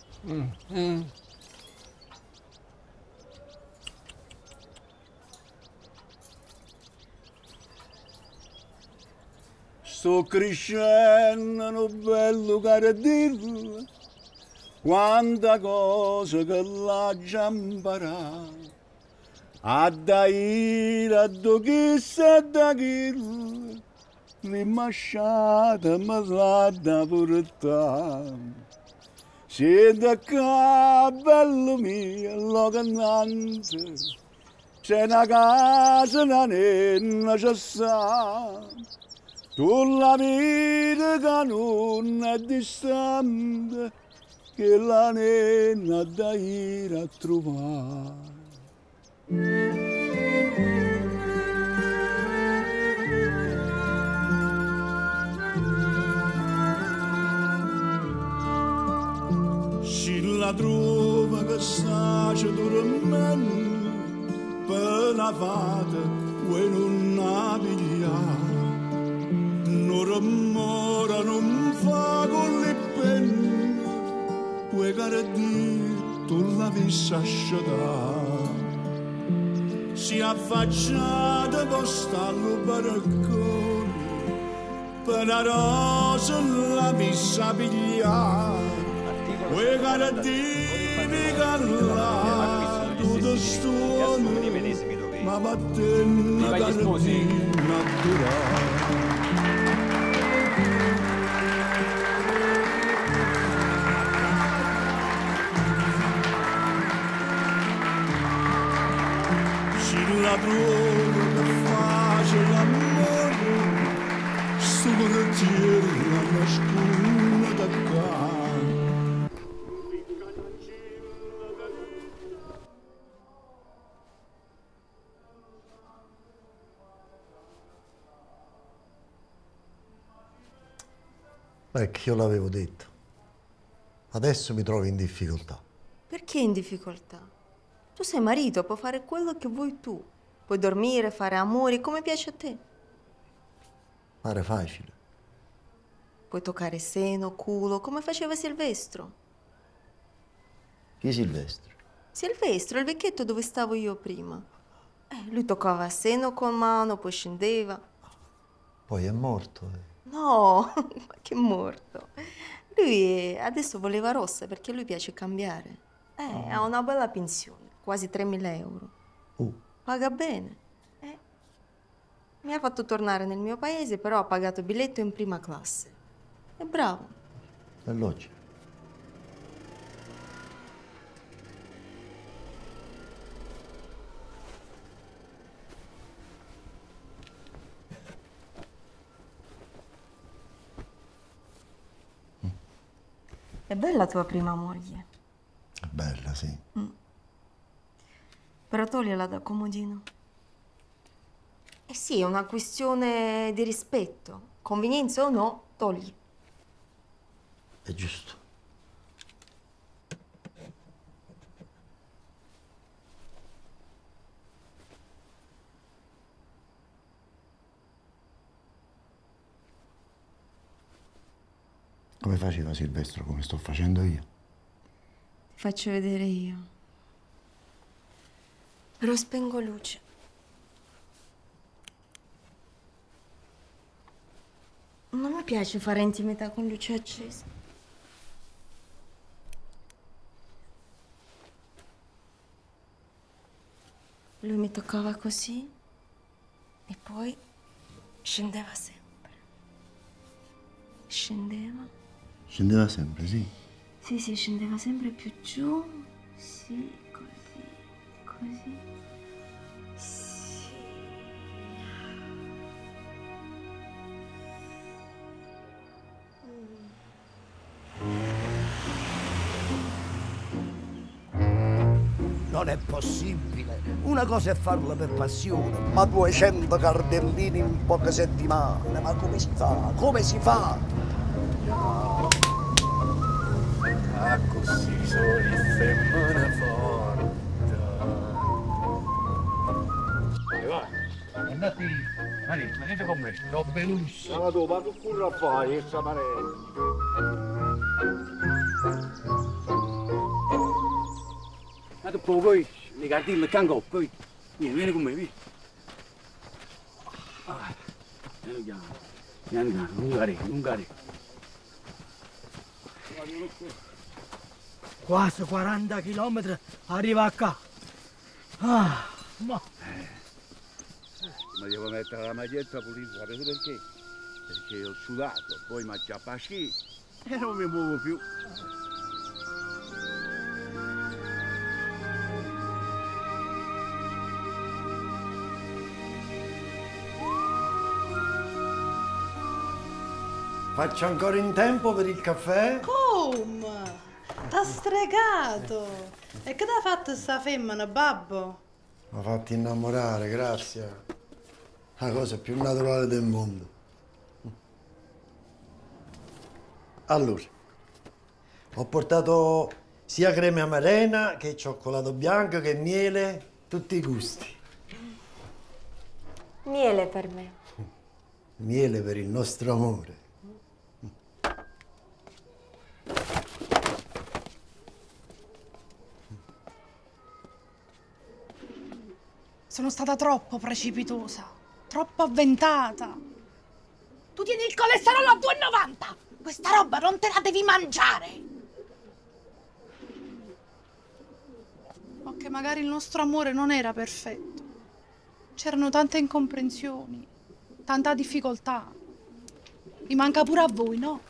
Sto crescendo, bello caro dirlo, quanta cosa che l'ha già imparato. A daire a do chissà da chi, rimasciata ma l'ha da portare. Siete qua, bello mio, lo cantante, c'è una casa, una nenna c'è sta. Tu la vita che non è distante, che la nenna da ir a trovare. Si la trova che sta dormendo, per la fata, e non la pigliare. Non rumora, non fa con le penne, quei cardi tu la vissi asciugare. Si affacciata con stallo baraccone, per la rosa la vissi a pigliare. Quei cardini callati, tutto stuone, ma battendo cardina a durare. La trova che face l'amore, sto correttiere la nasconde da qua. Ecco, io l'avevo detto. Adesso mi trovo in difficoltà. Perché in difficoltà? Tu sei marito, puoi fare quello che vuoi tu. Puoi dormire, fare amore come piace a te. Pare facile. Puoi toccare seno, culo, come faceva Silvestro. Chi è Silvestro? Silvestro, il vecchietto dove stavo io prima. Lui toccava seno con mano, poi scendeva. Poi è morto. No, ma che morto. Lui adesso voleva rossa perché a lui piace cambiare. Ha una bella pensione, quasi 3.000 euro. Paga bene. Mi ha fatto tornare nel mio paese, però ha pagato biglietto in prima classe. È bravo. È logico. È bella tua prima moglie. È bella, sì. Però togliela da comodino. Eh sì, è una questione di rispetto. Convenienza o no, togli. È giusto. Come faceva Silvestro, come sto facendo io? Ti faccio vedere io. Però spengo luce. Non mi piace fare intimità con luce accesa. Lui mi toccava così e poi scendeva sempre. Scendeva. Scendeva sempre, sì. Sì, scendeva sempre più giù. Sì, così, così. Sì. Non è possibile. Una cosa è farlo per passione, ma 200 cardellini in poche settimane. Ma come si fa? Come si fa? Ah, così sono le femmine forti. Vai. Andate, venite con me, sto bellissimo. Ma tu, ma che curra fai, questa parete? Ma tu poi, le cartine il cango, poi. Vieni con me, vieni. Piano piano, non cari. Quasi 40 chilometri arriva a qua. Ah, ma... Ma devo mettere la maglietta pulita, sapete perché? Perché ho sudato, poi mi acchiappa a sci e non mi muovo più. Faccio ancora in tempo per il caffè? Come? T'ha stregato! E che t'ha fatto sta femmina, babbo? Mi ha fatto innamorare, grazie. La cosa più naturale del mondo. Allora, ho portato sia crema amarena che cioccolato bianco che miele, tutti i gusti. Miele per me. Miele per il nostro amore. Sono stata troppo precipitosa, troppo avventata. Tu tieni il colesterolo a 2,90! Questa roba non te la devi mangiare! Ma che magari il nostro amore non era perfetto. C'erano tante incomprensioni, tanta difficoltà. Mi manca pure a voi, no?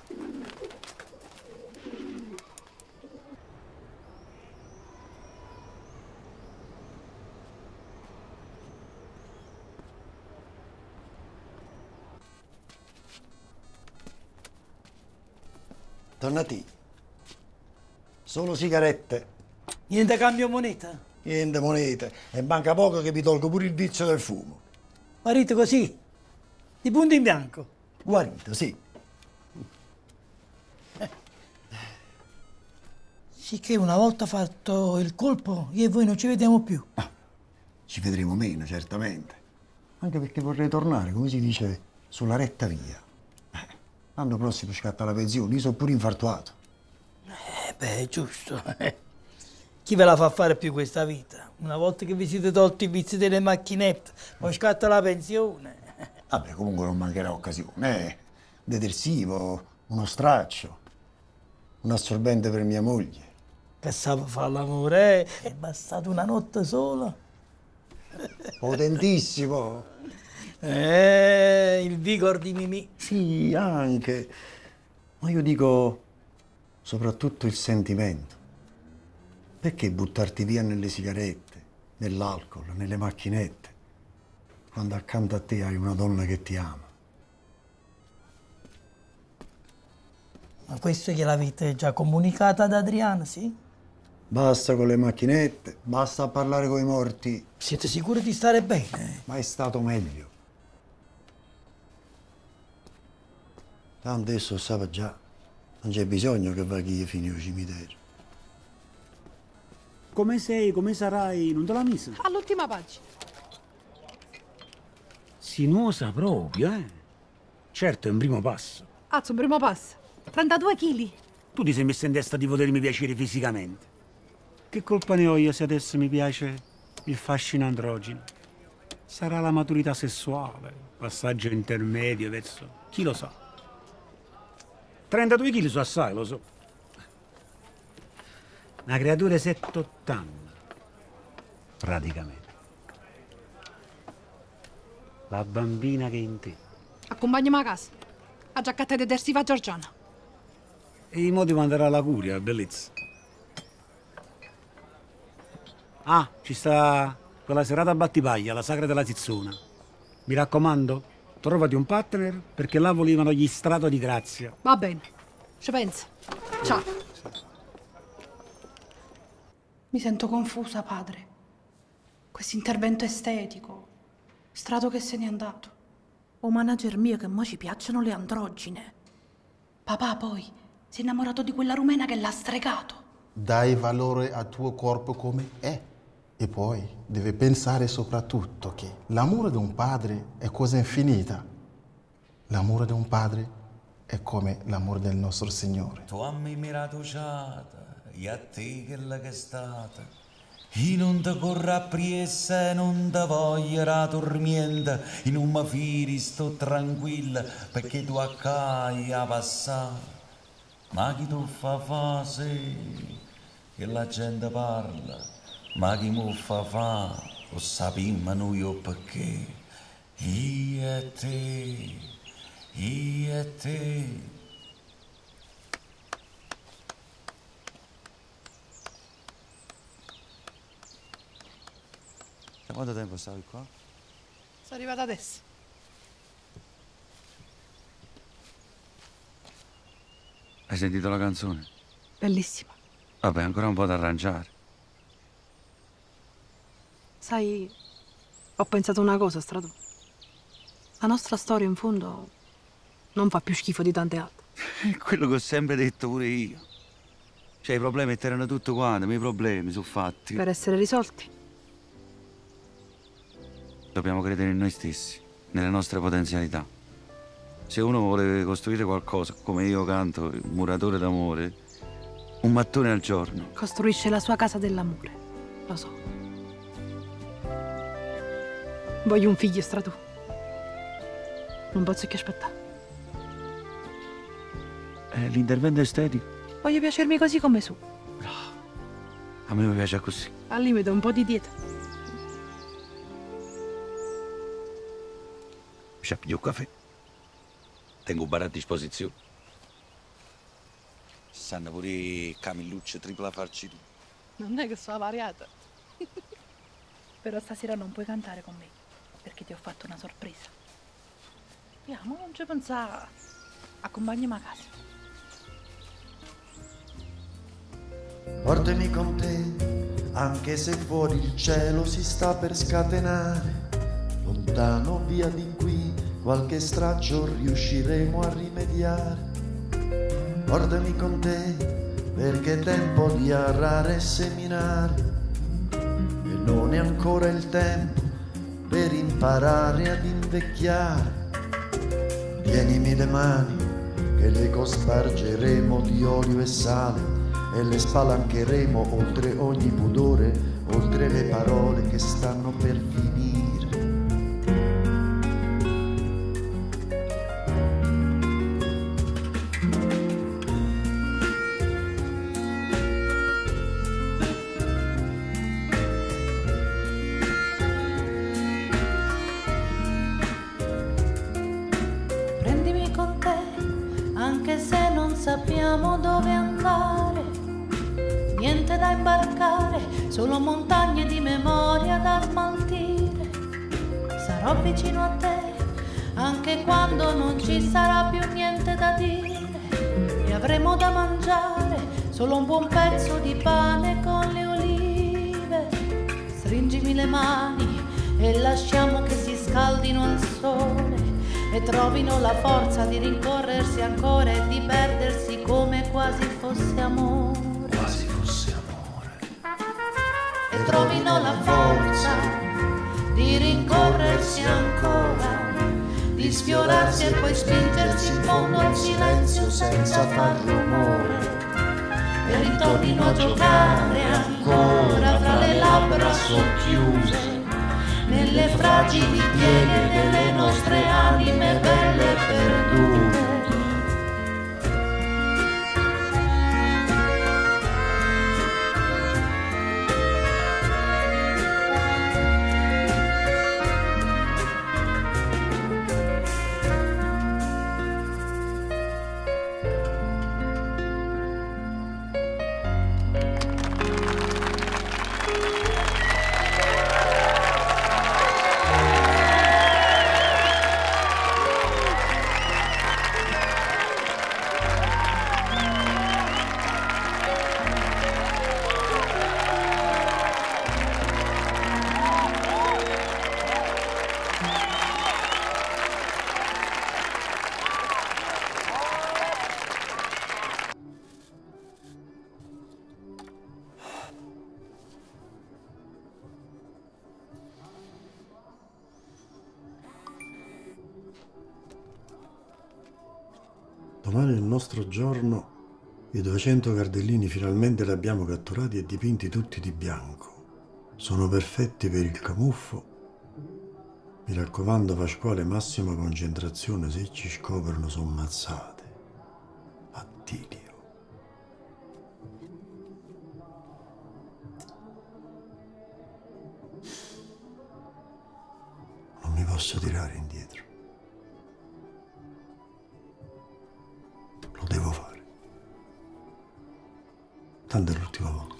Tornati. Solo sigarette. Niente cambio moneta? Niente monete. E manca poco che vi tolgo pure il vizio del fumo. Guarito così, di punto in bianco. Guarito, sì. Sicché una volta fatto il colpo, io e voi non ci vediamo più. Ci vedremo meno, certamente. Anche perché vorrei tornare, come si dice, sulla retta via. L'anno prossimo scatta la pensione, io sono pure infartuato. Beh, è giusto. Chi ve la fa fare più questa vita? Una volta che vi siete tolti i vizi delle macchinette, poi scatta la pensione. Vabbè, comunque non mancherà occasione. Detersivo, uno straccio, un assorbente per mia moglie. Che sa fare l'amore, è bastata una notte sola. Potentissimo. Il vigor di Mimì. Sì, anche. Ma io dico soprattutto il sentimento. Perché buttarti via nelle sigarette, nell'alcol, nelle macchinette, quando accanto a te hai una donna che ti ama? Ma questo gliel'avete già comunicato ad Adriana, sì? Basta con le macchinette, basta parlare coi morti. Siete sicuri di stare bene? Ma è stato meglio. Tanto adesso sapeva già, non c'è bisogno che vaghi fino al cimitero. Come sei, come sarai, non te l'ha messa? All'ultima pagina. Sinuosa proprio, eh? Certo, è un primo passo. Azzo, un primo passo. 32 kg. Tu ti sei messa in testa di potermi piacere fisicamente. Che colpa ne ho io se adesso mi piace il fascino androgeno? Sarà la maturità sessuale, passaggio intermedio verso... chi lo sa? 32 kg so assai, lo so. Una creatura 7-8 anni, praticamente. La bambina che è in te. Accompagnami a casa. A giaccatta detersiva Giorgiana. E i modi manderà alla curia, bellezza. Ah, ci sta quella serata a Battipaglia, la sagra della Tizzona. Mi raccomando, trovati un partner perché là volevano gli strato di grazia. Va bene, ci penso. Ciao. Mi sento confusa, padre. Questo intervento estetico. Strato che se n'è andato. O manager mio che mo ci piacciono le androgine. Papà poi si è innamorato di quella rumena che l'ha stregato. Dai valore al tuo corpo come è. E poi deve pensare soprattutto che l'amore di un padre è cosa infinita. L'amore di un padre è come l'amore del nostro Signore. Tu ami mirato ciata, e a te quella che è stata. Io non ti corro appresso, non ti voglio la tormenta, in un mi firi sto tranquilla, perché tu accai a passare. Ma chi tu fa sì, che la gente parla, ma chi mu fa, lo sappiamo noi o perché. Io e te, io e te. Da quanto tempo stavi qua? Sono arrivata adesso. Hai sentito la canzone? Bellissima. Vabbè, ancora un po' da arrangiare. Sai, ho pensato una cosa, Strato. La nostra storia, in fondo, non fa più schifo di tante altre. Quello che ho sempre detto pure io. Cioè, i problemi erano tutti quanti, i miei problemi sono fatti. Per essere risolti. Dobbiamo credere in noi stessi, nelle nostre potenzialità. Se uno vuole costruire qualcosa, come io canto, il muratore d'amore, un mattone al giorno. Costruisce la sua casa dell'amore, lo so. Voglio un figlio, Strato. Non posso che aspettare. L'intervento estetico? Voglio piacermi così come su. A me mi piace così. Al limite un po' di dieta. C'è più caffè. Tengo un bar a disposizione. Stanno pure i camillucce tripla farcitura. Non è che sono variata. Però stasera non puoi cantare con me, perché ti ho fatto una sorpresa. Andiamo, non ci pensare. Accompagnami a casa. Portami con te, anche se fuori il cielo si sta per scatenare. Lontano via di qui, qualche straccio riusciremo a rimediare. Portami con te, perché è tempo di arrare e seminare. E non è ancora il tempo per imparare ad invecchiare. Tienimi le mani, che le cospargeremo di olio e sale, e le spalancheremo oltre ogni pudore, oltre le parole che stanno per finire. Prendimi con te, anche se non sappiamo dove andare. Niente da imbarcare, solo montagne di memoria da smaltire. Sarò vicino a te, anche quando non ci sarà più niente da dire. E avremo da mangiare, solo un buon pezzo di pane con le olive. Stringimi le mani e lasciamo che si scaldino al sole e trovino la forza di rincorrersi ancora e di perdersi come quasi fosse amore. Quasi fosse amore. E trovino la forza di rincorrersi ancora, di sfiorarsi e poi spingersi in fondo al silenzio senza far rumore. E ritornino a giocare ancora fra le labbra socchiuse, nelle fragili pieghe delle nostre anime belle e perdute. Domani è il nostro giorno. I 200 cardellini finalmente li abbiamo catturati e dipinti tutti di bianco. Sono perfetti per il camuffo. Mi raccomando, Pasquale, massima concentrazione, se ci scoprono sono mazzate. Attilio. Non mi posso tirare indietro. Lo devo fare. Tanto è l'ultima volta.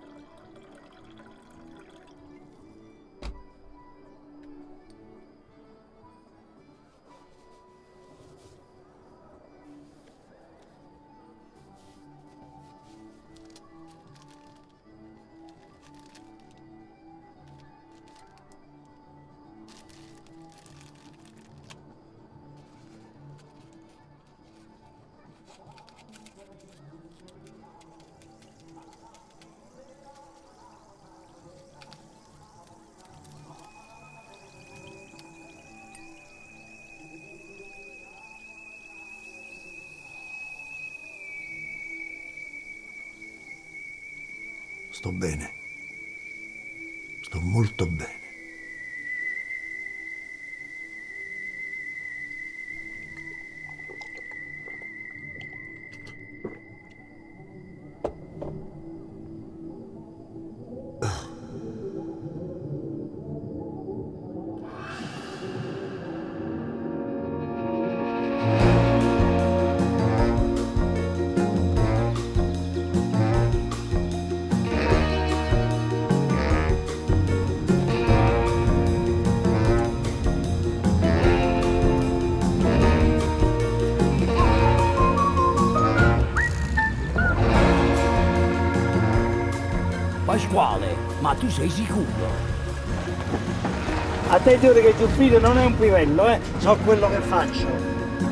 Sto bene. Sto molto bene. Pasquale, ma tu sei sicuro? Attenzione che Giuffrida non è un pivello, eh? So quello che faccio.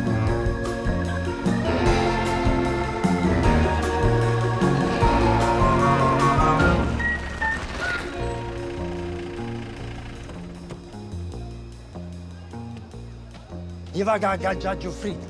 Gli va a agganciare Giuffrida.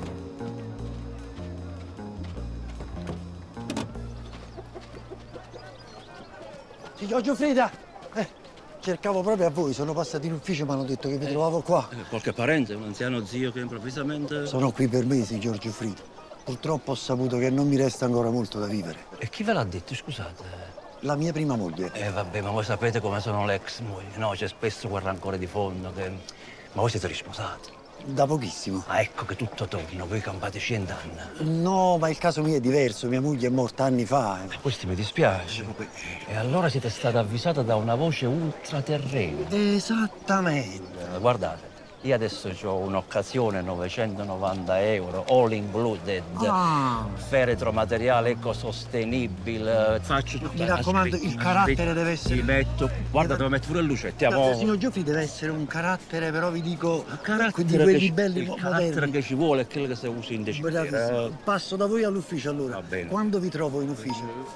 Signor Giuffrida, cercavo proprio a voi, sono passati in ufficio e mi hanno detto che vi trovavo qua. Qualche parente, un anziano zio che improvvisamente... Sono qui per me, signor Giuffrida. Purtroppo ho saputo che non mi resta ancora molto da vivere. E chi ve l'ha detto, scusate? La mia prima moglie. Vabbè, ma voi sapete come sono le ex mogli, no? C'è spesso quel rancore di fondo che... Ma voi siete risposati? Da pochissimo. Ah, ecco che tutto torna, voi campate 100 anni. No, ma il caso mio è diverso, mia moglie è morta anni fa. Questo mi dispiace. E allora siete stata avvisata da una voce ultraterrena. Esattamente. Guardate, io adesso ho un'occasione, 990 euro, all included. Feretro, materiale ecosostenibile. Faccio tutto. Mi raccomando, il carattere deve essere... Ti metto... Guarda, devo mettere pure il luce. Signor Giuffri, deve essere un carattere, però vi dico... Carattere quelli belli, il carattere che ci vuole è quello che si usa in decina. Passo da voi all'ufficio allora. Va bene. Quando vi trovo in ufficio?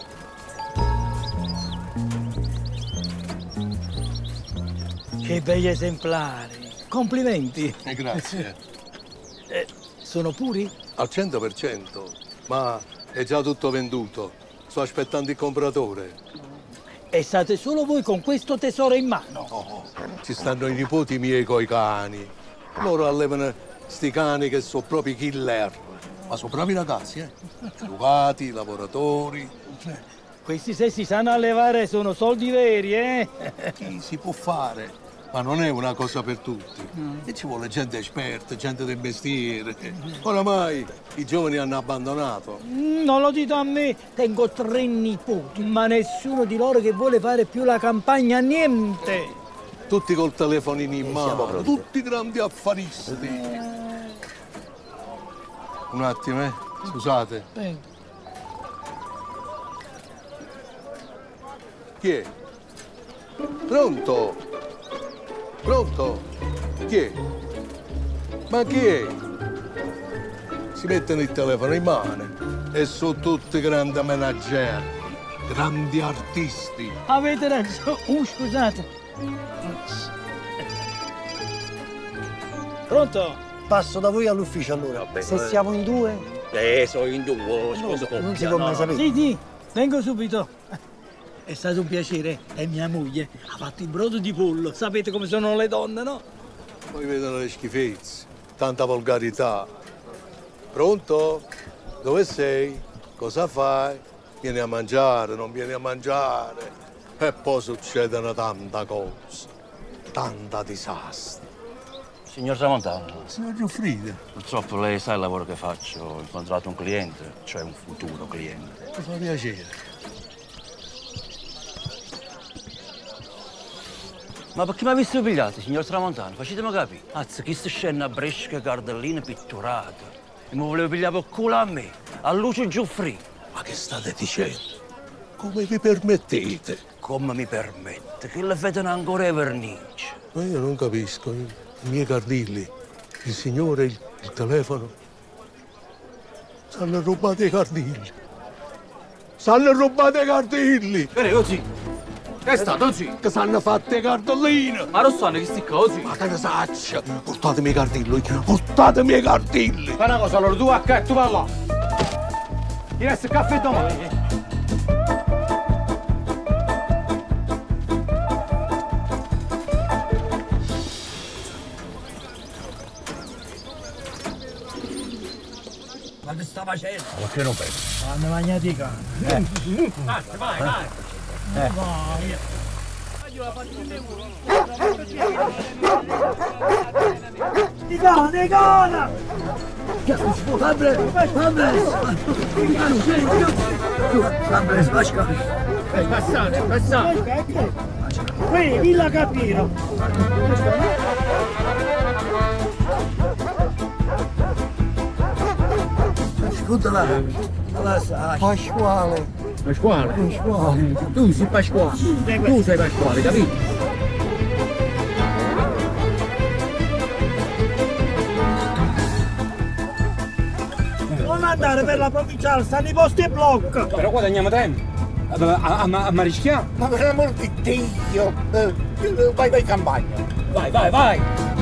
Che begli esemplari. Complimenti. Grazie. Sono puri? Al 100%, ma è già tutto venduto. Sto aspettando il compratore. E state solo voi con questo tesoro in mano? No, ci stanno i nipoti miei coi cani. Loro allevano sti cani che sono proprio killer. Ma sono bravi ragazzi, educati, lavoratori. Questi se si sanno allevare sono soldi veri, eh? Chi si può fare? Ma non è una cosa per tutti. E ci vuole gente esperta, gente del mestiere. Oramai i giovani hanno abbandonato. Non lo dite a me, tengo 3 nipoti, ma nessuno di loro che vuole fare più la campagna, niente. Tutti col telefonino in mano, tutti grandi affaristi. Un attimo, scusate. Chi è? Pronto? Pronto? Chi è? Ma chi è? Si mettono il telefono in mano e sono tutti grandi manager, grandi artisti. Avete ragione. Scusate. Pronto? Passo da voi all'ufficio allora. Vabbè, Se siamo in due... sono in due, secondo coppia. Non si può mai sapere. Sì, vengo subito. È stato un piacere. E mia moglie ha fatto il brodo di pollo. Sapete come sono le donne, no? Poi vedono le schifezze, tanta volgarità. Pronto? Dove sei? Cosa fai? Vieni a mangiare, non vieni a mangiare. E poi succedono tanta cosa, tanta disastri. Signor Tramontano. Signor Giuffrida. Purtroppo lei sa il lavoro che faccio. Ho incontrato un cliente, cioè un futuro cliente. Mi fa piacere. Ma perché mi avete pigliato, signor Tramontano? Facetemi capire. Anzi, questa scena bresca, cardelline pitturate. E mi volevo pigliare per culo a me, a Lucio Giuffrida. Ma che state dicendo? Come vi permettete? Come mi permette? Che le vedono ancora i vernici. Ma io non capisco. I miei cardilli, il signore, il telefono. S'hanno rubato i cardilli. S'hanno rubato i cardilli. Bene, così. Che è stato così? Che s'hanno fatte cartelline. Ma non sanno che sti così. Ma che ne saccia? Portatemi i cardilli. Portatemi i cardilli. Fai una cosa, allora tu a che tu vai là. Ti resta il caffè domani. Ma che sta facendo? Perché non pensi? Vanno mangiati i cani. Vai, vai. Vai. Di cane! Passate. Qui, Villa Capiro. Ascolta là, Pasquale. Pasquale? Tu sei Pasquale. Tu sei Pasquale, capito? Non andare per la provinciale, stanno i posti e blocco. Però guadagniamo tempo. Ma rischiamo? Ma per l'amor di Dio! Vai in campagna! Vai!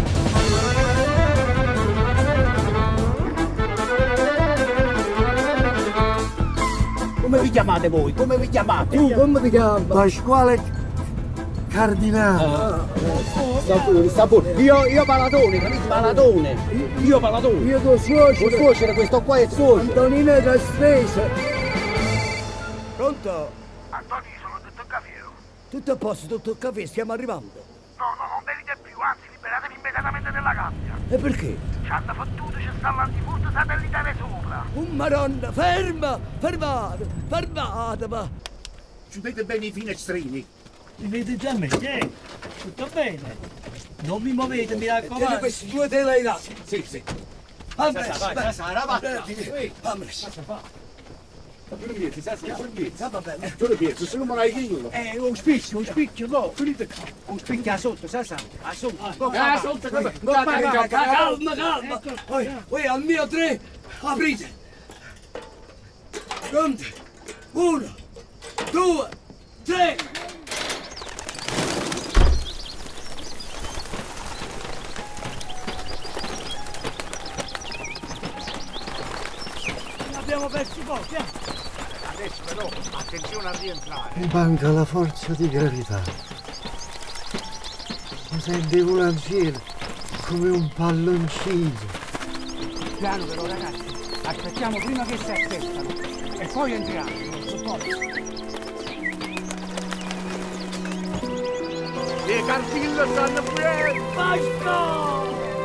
Come vi chiamate voi? Come vi chiamate? Tu come ti chiami? Pasquale Cardinale. Sta pure. Io Paladone, capito? Paladone. Io Paladone. Io tuo suocero. Tuo suocero, questo qua è suocero. Antonino da spesa. Pronto? Antonio, sono tutto in caffè. Tutto a posto, tutto il caffè, stiamo arrivando. No, non venite più, anzi liberatevi immediatamente dalla gabbia. E perché? Ci hanno fottuto, ci sta l'antifurto satellitare sopra. Madonna, fermate, ma. Chiudete bene i finestrini. Mi vede già me, tutto bene. Non mi muovete, mi raccomando. Tieni questi due tele là. Sì. Va bene. Tu lo piazzi, se non me l'hai chiesto. Un spicchio, no. Un spicchio sotto, sotto. Calma. Poi al mio 3, aprite. Pronti? 1, 2, 3. Abbiamo persi pochi, Adesso però, attenzione a rientrare. Mi manca la forza di gravità. Mi sentivo lanciare come un palloncino. Piano però ragazzi, aspettiamo prima che si attestano e poi entriamo. Le cartille stanno qui! Basta!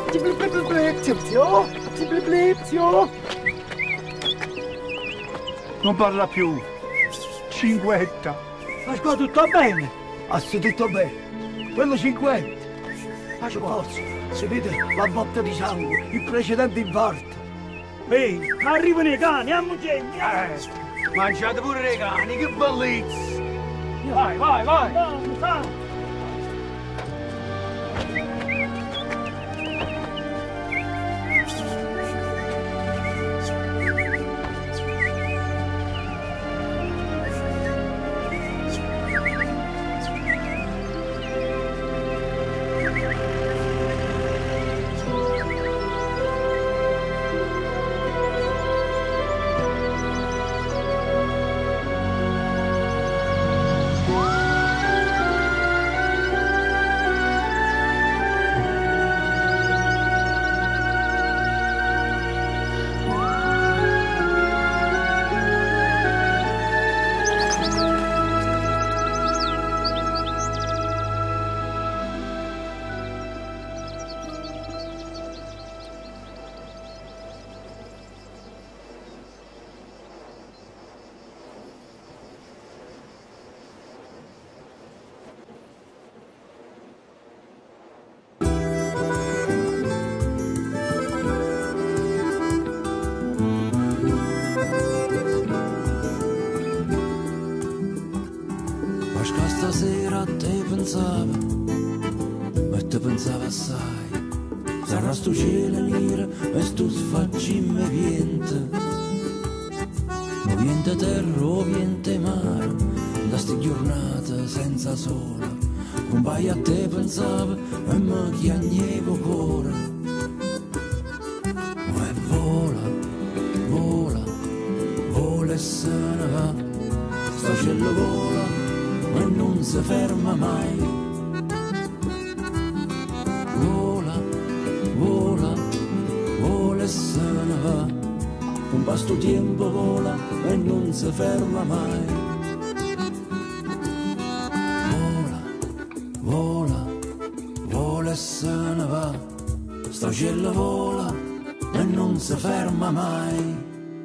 Non parla più. Cinquetta. Pasqua, tutto bene? Tutto bene. Quello 50. Forza, si vede la botta di sangue, il precedente infarto. Ehi, arrivano i cani, ammucegni! Mangiate pure i cani, che bellezza! Vai! pensava assai. Sarà sto cielo nero e sto sfaccime viente. Ma viente terra o viente mare, da sti giornate senza sole. Un paio a te pensavo e mi chiagnevo cuore. Ma vola, vola, vola e se ne va. Sto cielo vola e non si ferma mai. Vola, vola, vola e se ne va. Un pasto tempo vola e non si ferma mai. Vola, vola, vola e se ne va. Sto cielo vola e non si ferma mai.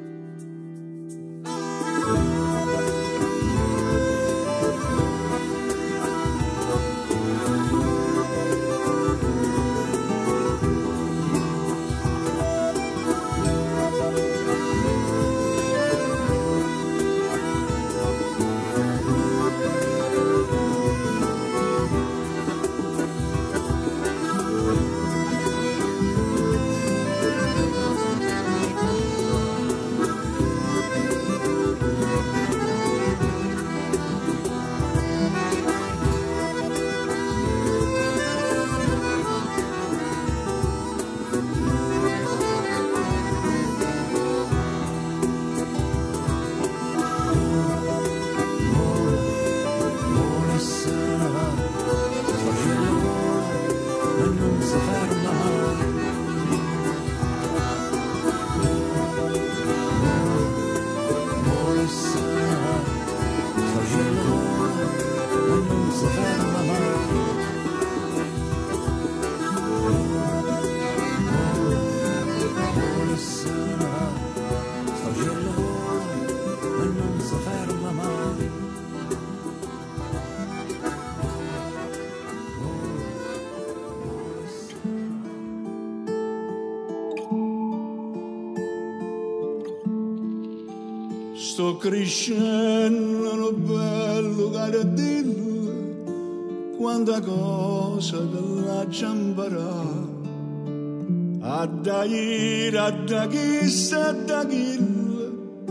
Sto crescendo bello carattere, quanta cosa che la giambarà. A da ieri, a da chissà, a da chilla,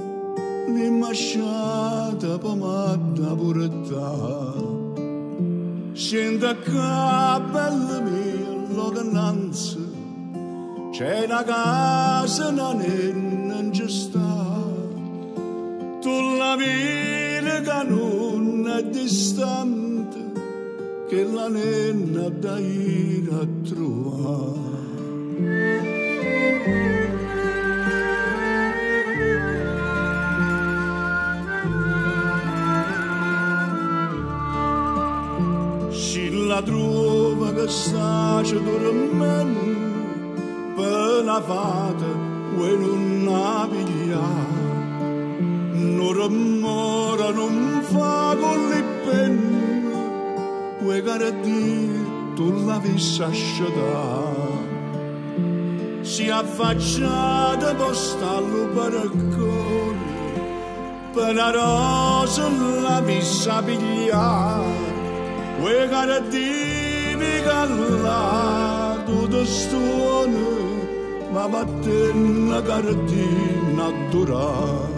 l'imbasciata pomata pure ta. Sento a capella mia, lontananza, c'è una casa, non ci sta. Tu la vita che non è distante, che la nenna da ir a trovare. Si la trova che sta dormendo, per la fata e non la piglia. Non rumora, non fa con le penne, quei carattere tu la vissi asciugare. Si affacciata postallo baraccone, per la rosa la vissi pigliare. Quei carattere che là tutto stuone, ma battenna carattere naturale.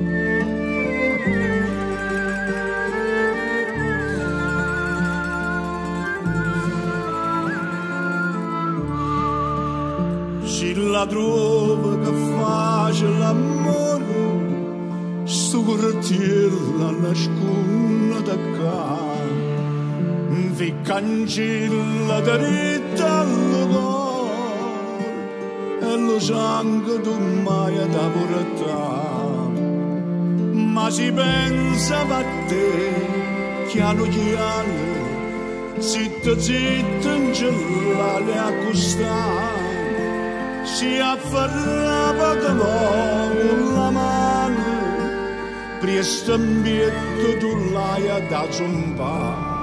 La trova che face l'amore, sto correttiella nasconde da qua. Vi cancella dritta al cuore e lo sangue tu mai da portare. Ma si pensa a te, chiano chiano, zitto zitto in cellale a costare. Si afferrava da con la mano, presto ambietto tu l'hai da zompare.